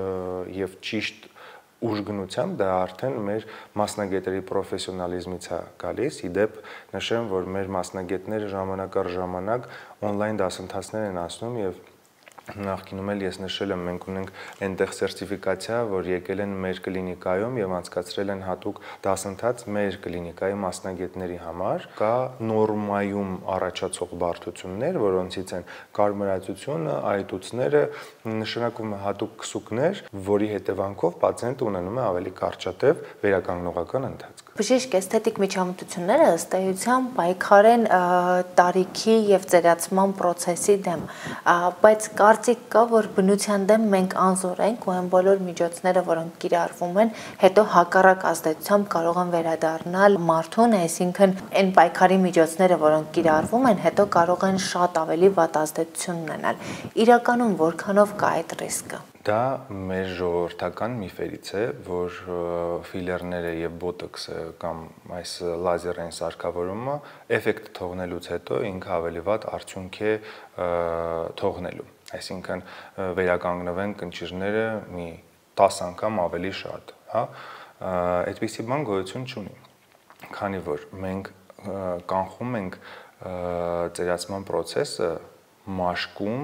եւ ճիշտ ուժգնությամբ, դա արդեն մեր մասնագետերի պրոֆեսիոնալիզմից է գալիս։ Իդեպ նշեմ, որ մեր մասնագետները ժամանակ առ ժամանակ օնլայն դասընթացներ են անցնում եւ նախկինում էլ ես նշել եմ, մենք ունենք այնտեղ սերտիֆիկացիա, որ եկել են մեր կլինիկայում եւ անցկացրել են հատուկ դասընթաց մեր կլինիկայի մասնագետների համար։ Կա նորմայում առաջացող բարդություններ, որոնցից են կարմրածությունը, այտուցները, նշանակում է հատուկ քսուկներ, որի հետևանքով պացիենտը ունենում է ավելի կարճատև վերականգնողական ընթացք։ Բժիշկ, էսթետիկ միջամտությունները ըստ էության պայքարեն տարիքի եւ ծերացման process-ի դեմ, բայց կարծիք կա, որ բնության դեմ մենք անզոր ենք ու այն բոլոր միջոցները, որոնք կիրառվում են, հետո հակառակ ազդեցությամբ կարող են վերադառնալ մարդուն, այսինքն այն պայքարի միջոցները, որոնք կիրառվում են, հետո կարող են շատ ավելի վատ ազդեցություն ունենալ։ Իրականում որքանով կա այդ ռիսկը։ Դա մեր ժողովրդական միֆերից է, որ ֆիլերները եւ բոտոքսը կամ այս լազերային սարքավորումը էֆեկտ թողնելուց հետո ինքը ավելի վատ արդյունք է թողնելու։ Այսինքն վերականգնվեն կնճիռները մի 10 անգամ ավելի շատ, հա։ Այդպիսի բան գոյություն չունի։ Քանի որ մենք կանխում ենք ծերացման process-ը մաշկում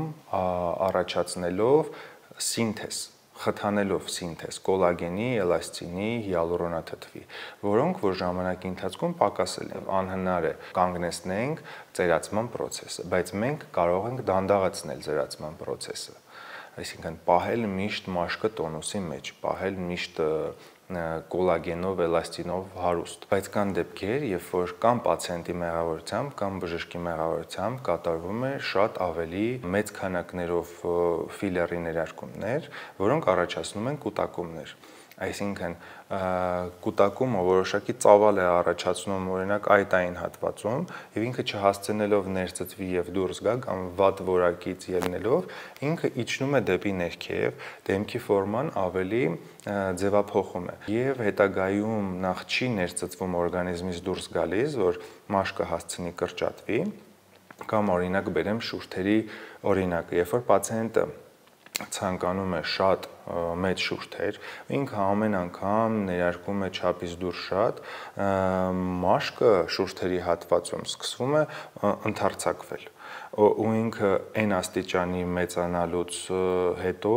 առաջացնելով սինթեզ, խթանելով սինթեզ կոլագենի, էլաստինի, հիալուրոնաթթվի, որոնք որ ժամանակի ընթացքում պակասել են, անհնար է կանգնեցնենք ծերացման process-ը, բայց մենք կարող ենք դանդաղացնել ծերացման process-ը, այսինքն պահել միշտ մաշկը տոնուսի մեջ, պահել միշտ կոլագենով, էլաստինով հարուստ, բայց կան դեպքեր, երբ որ կամ պացիենտի մեղավորությամբ, կամ բժշկի մեղավորությամբ կատարվում է շատ ավելի մեծ քանակներով ֆիլերի ներարկումներ, որոնք առաջացնում են կուտակումներ։ Այսինքն կուտակումը որոշակի ծավալ է առաջացնում օրինակ այտային հատվածում եւ ինքը չհասցնելով ներծծվի եւ դուրս գա կամ վատ որակից ելնելով ինքը իջնում է դեպի ներքև, դեմքի ֆորման ավելի ձևափոխում է եւ հետագայում նախ չի ներծծվում օրգանիզմից դուրս գալիս, որ մաշկը հասցնի կրճատվի կամ օրինակ բերեմ շուրթերի օրինակը, երբ որ պացիենտը ցանկանում է շատ մեծ շուրթեր, ինքը ամեն անգամ ներարկում է չափից դուրս շատ, մաշկը շուրթերի հատվածում սկսվում է ընդարձակվել, ու ինքը այն աստիճանի մեծանալուց հետո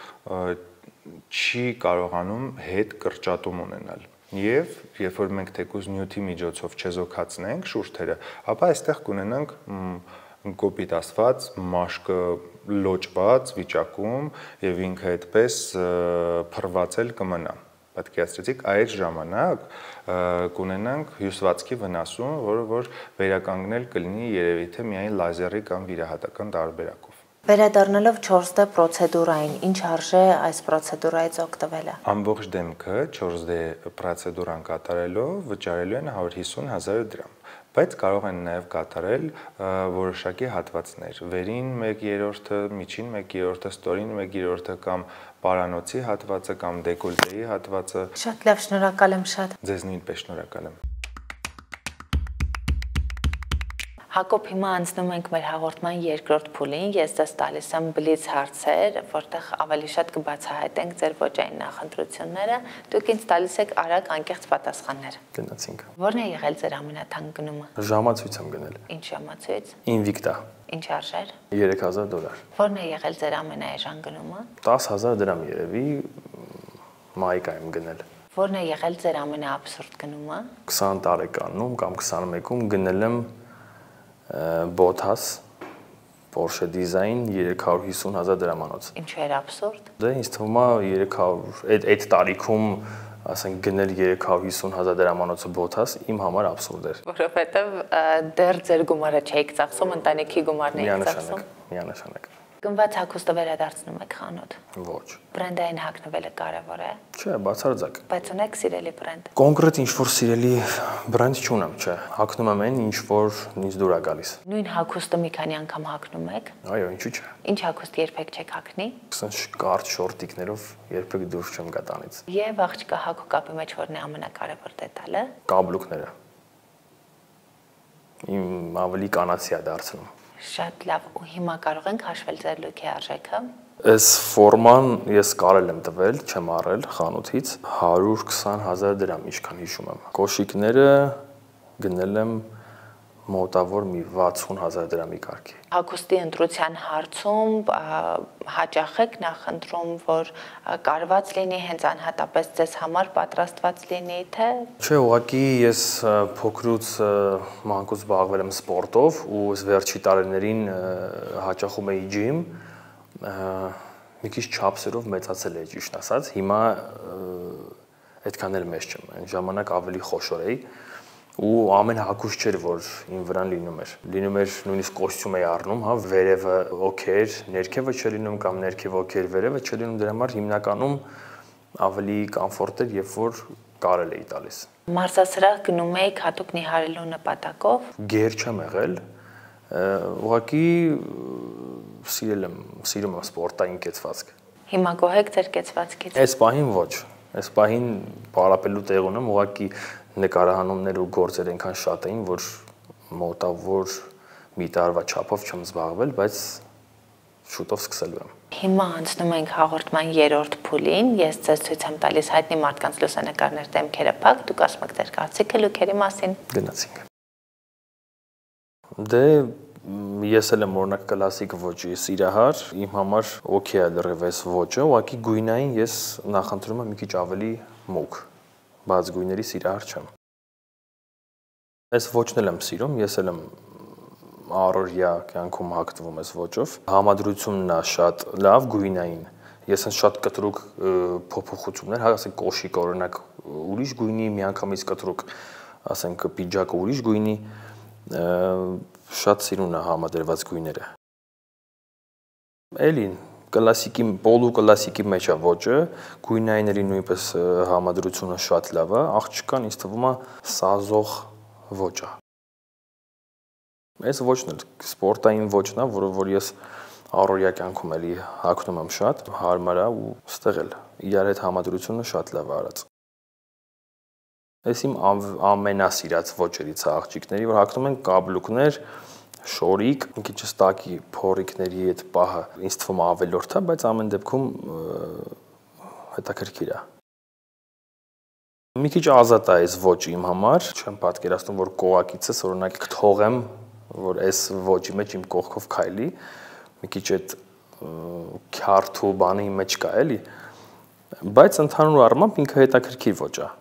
չի կարողանում հետ կրճատում ունենալ։ Եվ երբ որ մենք թեկուզ նյութի միջոցով չեզոքացնենք շուրթերը, ապա այստեղ կունենանք կոպիտ ասված մաշկը լոճված վիճակում եւ ինքը այդպես փռվածել կմնա։ Պատկերացրեցիք, այդ ժամանակ կունենանք հյուսվածքի վնասում, որը որ վերականգնել կլինի երևի թե միայն լազերի կամ վիրահատական տարբերակով։ Վերադառնալով 4D պրոցեդուրային, ինչ արժե այս պրոցեդուրայից օգտվելը։ Ամբողջ դեմքը 4D պրոցեդուրան կատարելով վճարելու են 150,000 դրամ, բայց կարող են նաև կատարել որոշակի հատվածներ, վերին 1/3, միջին 1/3, ստորին 1/3 կամ պարանոցի հատվածը կամ դեկոլտեի հատվածը։ Շատ լավ, շնորհակալ եմ շատ։ Ձեզ նույնպես շնորհակալ եմ։ Հակոբ, հիմա անցնում ենք մեր հաղորդման երկրորդ փուլին։ Ես ձեզ տալիս եմ բլից հարցեր, որտեղ ավելի շատ կբացահայտենք ձեր ոճային նախընտրությունները։ Դուք ինձ տալիս եք արագ անկեղծ պատասխաններ։ Գնացինք։ Որն է եղել ձեր ամենաթանկ գնումը։ Ժամացույց եմ գնել։ Ինչ ժամացույց։ Invicta Ինչ արժեր։ $3000։ Որն է եղել ձեր ամենաէժան գնումը։ 10000 դրամ երևի մայկա եմ գնել։ Որն է եղել ձեր ամենաաբսուրդ գնումը։ 20 տարեկանում կամ 21-ում գնել եմ Botas Porsche Design 350,000 դրամանոց։ Ինչու էր աբսուրդ։ Դե ինձ թվում է 300 այդ տարիքում ասենք գնել 350,000 դրամանոցը Botas իմ համար աբսուրդ էր։ Որովհետև դեռ ձեր գումարը չէիք ծախսում, ընտանիքի գումարն եք ծախսում։ Միանշանակ։ Գնված հագուստը վերադարձնում եք խանութ։ Ոչ։ Բրենդային հագնվելը կարևոր է։ Չէ, բացարձակ։ Բայց ունեք սիրելի բրենդ։ Կոնկրետ ինչ-որ սիրելի բրենդ չունեմ, չէ։ Հագնում եմ այն, ինչ որ ինձ դուր է գալիս։ Նույն հագուստը մի քանի անգամ հագնում եք։ Այո, ինչու՞ չէ։ Ինչ հագուստ երբեք չեք հագնի։ Ասենք կարճ շորտիկներով երբեք դուրս չեմ գա տանից։ Եվ աղջկա հագու կապի մեջ որն է ամենակարևոր դետալը։ Կաբլուկները։ Իմ ավելի կանացի է դարձնում։ Շատ լավ, ու հիմա կարող ենք հաշվել ձեր լուքի արժեքը։ Այս ֆորման ես կարել եմ տվել, չեմ առել խանութից 120,000 դրամ, ինչքան հիշում եմ։ Կոշիկները գնել եմ մոտավոր մի 60,000 դրամի կարգի։ Հագուստի ընտրության հարցում հաճախ եք նախընտրում, որ կարված լինի, հենց անհատապես ձեզ համար պատրաստված լինի, թե։ Չէ, ուղղակի ես փոքրուց մանկուց զբաղվել եմ սպորտով ու վերջի տարիներին հաճախում էի ջիմ, մի քիչ չափսերով մեծացել է, ճիշտ ասած, հիմա այդքան էլ մեծ չեմ, այն ժամանակ ավելի խոշոր էի ու ամեն հագուստ չէր, որ իմ վրան լինում էր։ Լինում էր նույնիսկ կոստյում էի առնում, հա, վերևը օքեր, ներքևը չէր լինում կամ ներքևը օքեր, վերևը չէր լինում, դրա համար հիմնականում ավելի կոմֆորտ էր, երբ որ կարել էի տալիս։ Մարզասրահ գնում եք հատուկ նիհարելու նպատակով։ Գեր չեմ եղել, ուղղակի սիրում եմ սպորտային կեցվածք։ Հիմա գոհ եք ձեր կեցվածքից։ Այս պահին ոչ։ Այս պահին պարապելու տեղ ունեմ, ուղղակի նկարահանումներ ու գործեր այնքան շատ էին, որ մոտավոր մի տարվա չափով չեմ զբաղվել, բայց շուտով սկսելու եմ։ Հիմա անցնում ենք հաղորդման երրորդ փուլին։ Ես ձեզ ցույց եմ տալիս հայտնի մարդկանց լուսանկարներ դեմքերը փակ, դուք ասում եք ձեր կարծիքը լուքերի մասին։ Գնացինք։ Դե ես էլ եմ օրինակ կլասիկ ոճի սիրահար, իմ համար օքեյ է լրիվ այս ոճը, ուղղակի գույնային ես նախընտրում եմ մի քիչ ավելի մուգ, բաց գույների սիրահար չեմ։ Այս ոճն էլ եմ սիրում, ես էլ եմ առօրյա կյանքում հագնվում այս ոճով։ Համադրությունն է շատ լավ գույնային։ Ես հենց շատ կտրուկ փոփոխություններ, հա, ասենք կոշիկ օրինակ ուրիշ գույնի, միանգամից կտրուկ, ասենք պիջակը ուրիշ գույնի, շատ սիրուն է համադրված գույները։ Էլին կլասիկի, պոլու կլասիկի մեջ է ոճը, գույնայինների նույնպես համադրությունը շատ լավ է, աղջկան ինձ թվում է սազող ոճ է։ Այս ոճն էլ սպորտային ոճն է, որը որ ես առօրյա կյանքում էլի հագնում եմ շատ, հարմար է ու ստեղ էլ իրար հետ համադրությունը շատ լավ է արած։ Այս իմ ամենասիրած ոճերից է աղջիկների, որ հագնում են կաբլուկներ, շորիկ, մի քիչ ստակի փորիկների այդ պահը ինձ թվում է ավելորդ է, բայց ամեն դեպքում հետաքրքիր է։ Մի քիչ ազատ է այս ոճը իմ համար, չեմ պատկերացնում, որ կողակիցս օրինակ կթողեմ, որ այս ոճի մեջ իմ կողքով քայլի, մի քիչ այդ քյարթու բանի մեջ կա էլի, բայց ընդհանուր առմամբ ինքը հետաքրքիր ոճ է։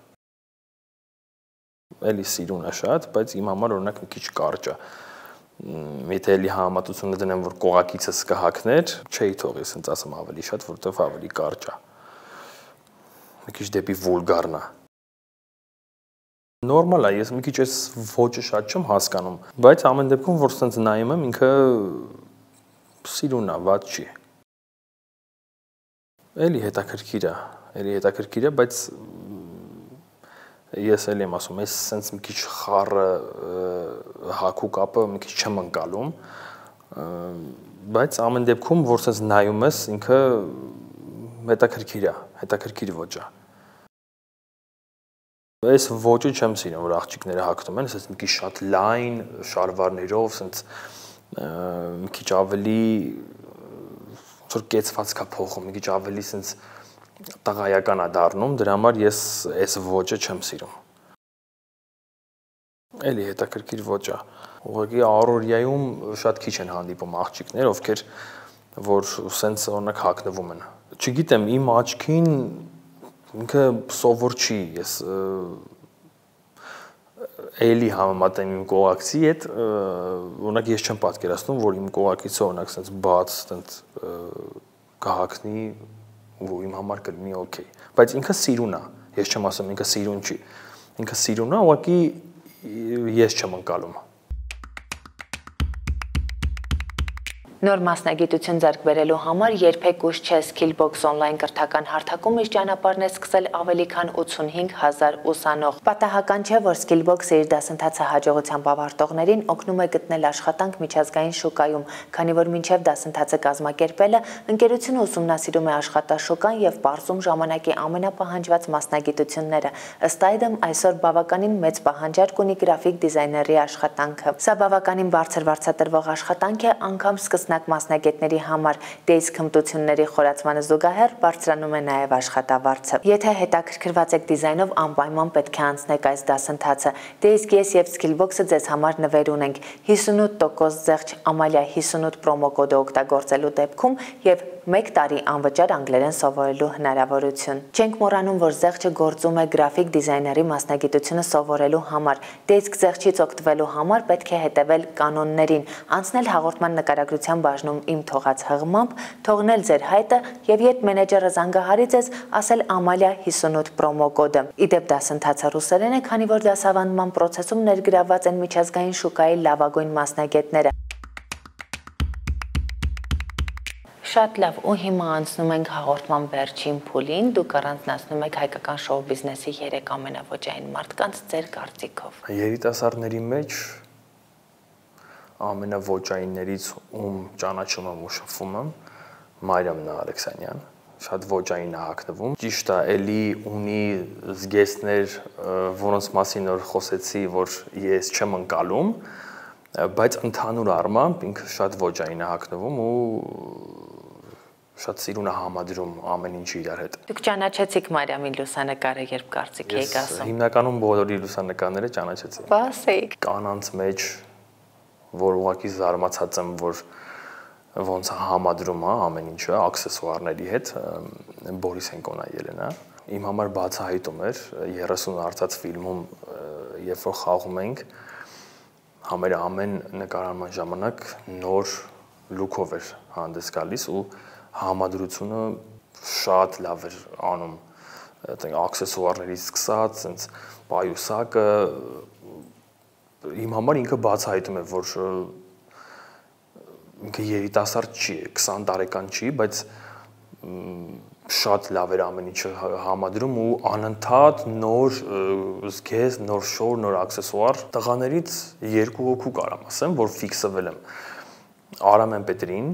Էլի սիրուն է շատ, բայց իմ համար օրինակ մի քիչ կարճ է։ Եթե էլի համեմատությունը դնեմ, որ կողակիցս կհագներ, չէի թողի, ասենց ասեմ ավելի շատ, որտեղ ավելի կարճ է։ Մի քիչ դեպի վուլգարն է։ Նորմալ է, ես մի քիչ այս ոճը շատ չեմ հասկանում, բայց ամեն դեպքում որ ասենց նայում եմ, ինքը սիրուն է, վատ չի։ Էլի հետաքրքիր է, բայց ես էլ եմ ասում, ես սենց մի քիչ խառը հագու կապը մի քիչ չեմ ընկալում, բայց ամեն դեպքում, որ սենց նայում ես, ինքը հետաքրքիր ոճ է։ Այս ոճը չեմ սիրում, որ աղջիկները հագնում են, ասես մի քիչ շատ լայն շալվարներով, ասես մի քիչ ավելի որ կեցված կա փոխում, մի քիչ ավելի ասես տղայական է դառնում, դրա համար ես այս ոճը չեմ սիրում։ Էլի հետաքրքիր ոճ է։ Ուղղակի առօրյայում շատ քիչ են հանդիպում աղջիկներ, ովքեր որ սենց օրինակ հագնվում են։ Չգիտեմ, իմ աչքին ինքը սովոր չի, ես էլի համեմատեմ իմ կողակցի հետ, օրինակ ես չեմ պատկերացնում, որ իմ կողակիցը օրինակ սենց բաց սենց կհագնի ու իմ համար կլինի օքեյ, բայց ինքը սիրուն է, ես չեմ ասում ինքը սիրուն չի, ինքը սիրուն է, ուղղակի ես չեմ ընկալում։ Նոր մասնագիտություն ձեռք բերելու համար երբեք ուշ չէ Skillbox on-line կրթական հարթակում իր ճանապարհն է սկսել ավելի քան 85,000 ուսանող։ Պատահական չէ, որ Skillbox-ը իր դասընթացը հաջողությամբ ավարտողներին օգնում է գտնել աշխատանք միջազգային շուկայում, քանի որ մինչև դասընթացը կազմակերպելը ընկերությունը ուսումնասիրում է աշխատաշուկան եւ պարզում ժամանակի ամենապահանջված մասնագիտությունները։ Ըստ այդմ այսօր բավականին մեծ պահանջարկ ունի գրաֆիկ դիզայների աշխատանքը։ Սա բավականին բարձր վարձատրվող աշխատանք է, անգամ սկսնակ մասնագետների համար դեյսք հմտությունների խորացմանը զուգահեռ բարձրանում է նաև աշխատավարձը։ Եթե հետաքրքրված եք դիզայնով, անպայման պետք է անցնեք այս դասընթացը։ Դեյսք ես եւ Skillbox-ը ձեզ համար նվեր ունենք 58% զեղչ Ամալիա 58 պրոմոկոդը օգտագործելու դեպքում եւ 1 տարի անվճար անգլերեն սովորելու հնարավորություն։ Չենք մոռանում, որ զեղչը գործում է գրաֆիկ դիզայների մասնագիտությունը սովորելու համար։ Դեյսք զեղչից օգտվելու համար պետք է հետևել կանոններին, անցնել հաղորդման նկարագրության բաժնում իմ թողած հղմամբ, թողնել ձեր հայտը եւ երբ մենեջերը զանգահարի ձեզ, ասել Ամալիա 58 պրոմոկոդը։ Իդեպ դասընթացը ռուսերեն է, քանի որ դասավանդման process-ում ներգրավված են միջազգային շուկայի լավագույն մասնագետները։ Շատ լավ, ու հիմա անցնում ենք հաղորդման վերջին փուլին, դուք առանձնացնում եք հայկական շոու բիզնեսի 3 ամենաոճային մարդկանց ձեր կարծիքով։ Երիտասարդների մեջ ամենաոճայիններից ում ճանաչում եմ ու շփվում եմ Մարիամնա Ալեքսանյան, շատ ոճային է հագնվում։ Ճիշտ է, էլի ունի զգեստներ, որոնց մասին որ խոսեցի, որ ես չեմ ընկալում, բայց ընդհանուր առմամբ ինքը շատ ոճային է հագնվում ու շատ սիրուն է համադրում ամեն ինչը իրար հետ։ Դուք ճանաչեցիք Մարիամի լուսանկարը, երբ կարծիք եք ասում։ Ես հիմնականում բոլորի լուսանկարները ճանաչեցի։ Բասեիք։ Կանանց մեջ, որ ուղղակի զարմացած եմ, որ ոնց է համադրում ամեն ինչը աքսեսուարների հետ, Բորիսենկոն է Ելենա։ Իմ համար բացահայտում էր 30 արծած ֆիլմում, երբ որ խաղում ենք, համերը ամեն նկարահանման ժամանակ նոր լուքով էր հանդես գալիս ու համադրությունը շատ լավ էր անում, այդտեղ աքսեսուարներից սկսած, sense պայուսակը իմ համար ինքը բացահայտում է, որ ինքը երիտասարդ չի, 20 տարեկան չի, բայց շատ լավ էր ամեն ինչը համադրում ու անընդհատ նոր զգեստ, նոր շոր, նոր աքսեսուար։ Տղաներից 2 հոգու կարամ ասեմ, որ ֆիքսվել եմ։ Արամեն Պետրին,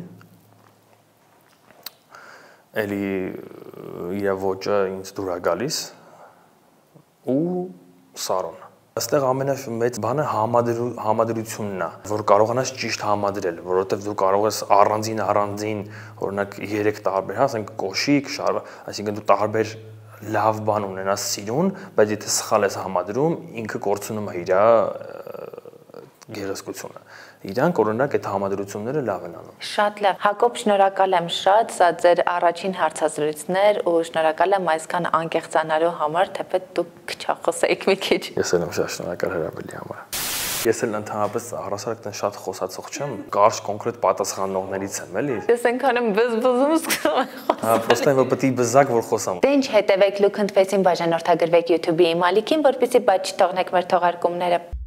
էլի իր ոճը ինձ դուր է գալիս ու Սարոն։ Այստեղ ամենամեծ բանը համադրությունն է, որ կարողանաս ճիշտ համադրել, որովհետև դու կարող ես առանձին, օրինակ 3 տարբեր, ասենք կոշիկ, այսինքն դու տարբեր լավ բան ունենաս սիրուն, բայց եթե սխալ ես համադրում, ինքը կորցնում է իր գեղեցկությունը։ Իրանք օրինակ այդ համադրությունները լավ են անում։ Շատ լավ։ Հակոբ, շնորհակալ եմ շատ, սա ձեր առաջին հարցազրույցն էր ու շնորհակալ եմ այսքան անկեղծանալու համար, թեպետ դուք քչախոսեիք մի քիչ։ Ես եմ շատ շնորհակալ հրավերի համար։ Ես էլ ընդհանրապես առասարակ շատ խոսացող չեմ, կարճ կոնկրետ պատասխանողներից եմ, էլի։ Ես այնքան եմ բզբզում սկսում եմ խոսել։ Հա, պրոստը որ պետք է բզակ որ խոսամ։ Դե ինչ, հետևեք Look and Face-ին, բաժանորդագրվեք YouTube-ի իմ ալիքին, որպեսզի բաց չթողնեք մեր թողարկումները։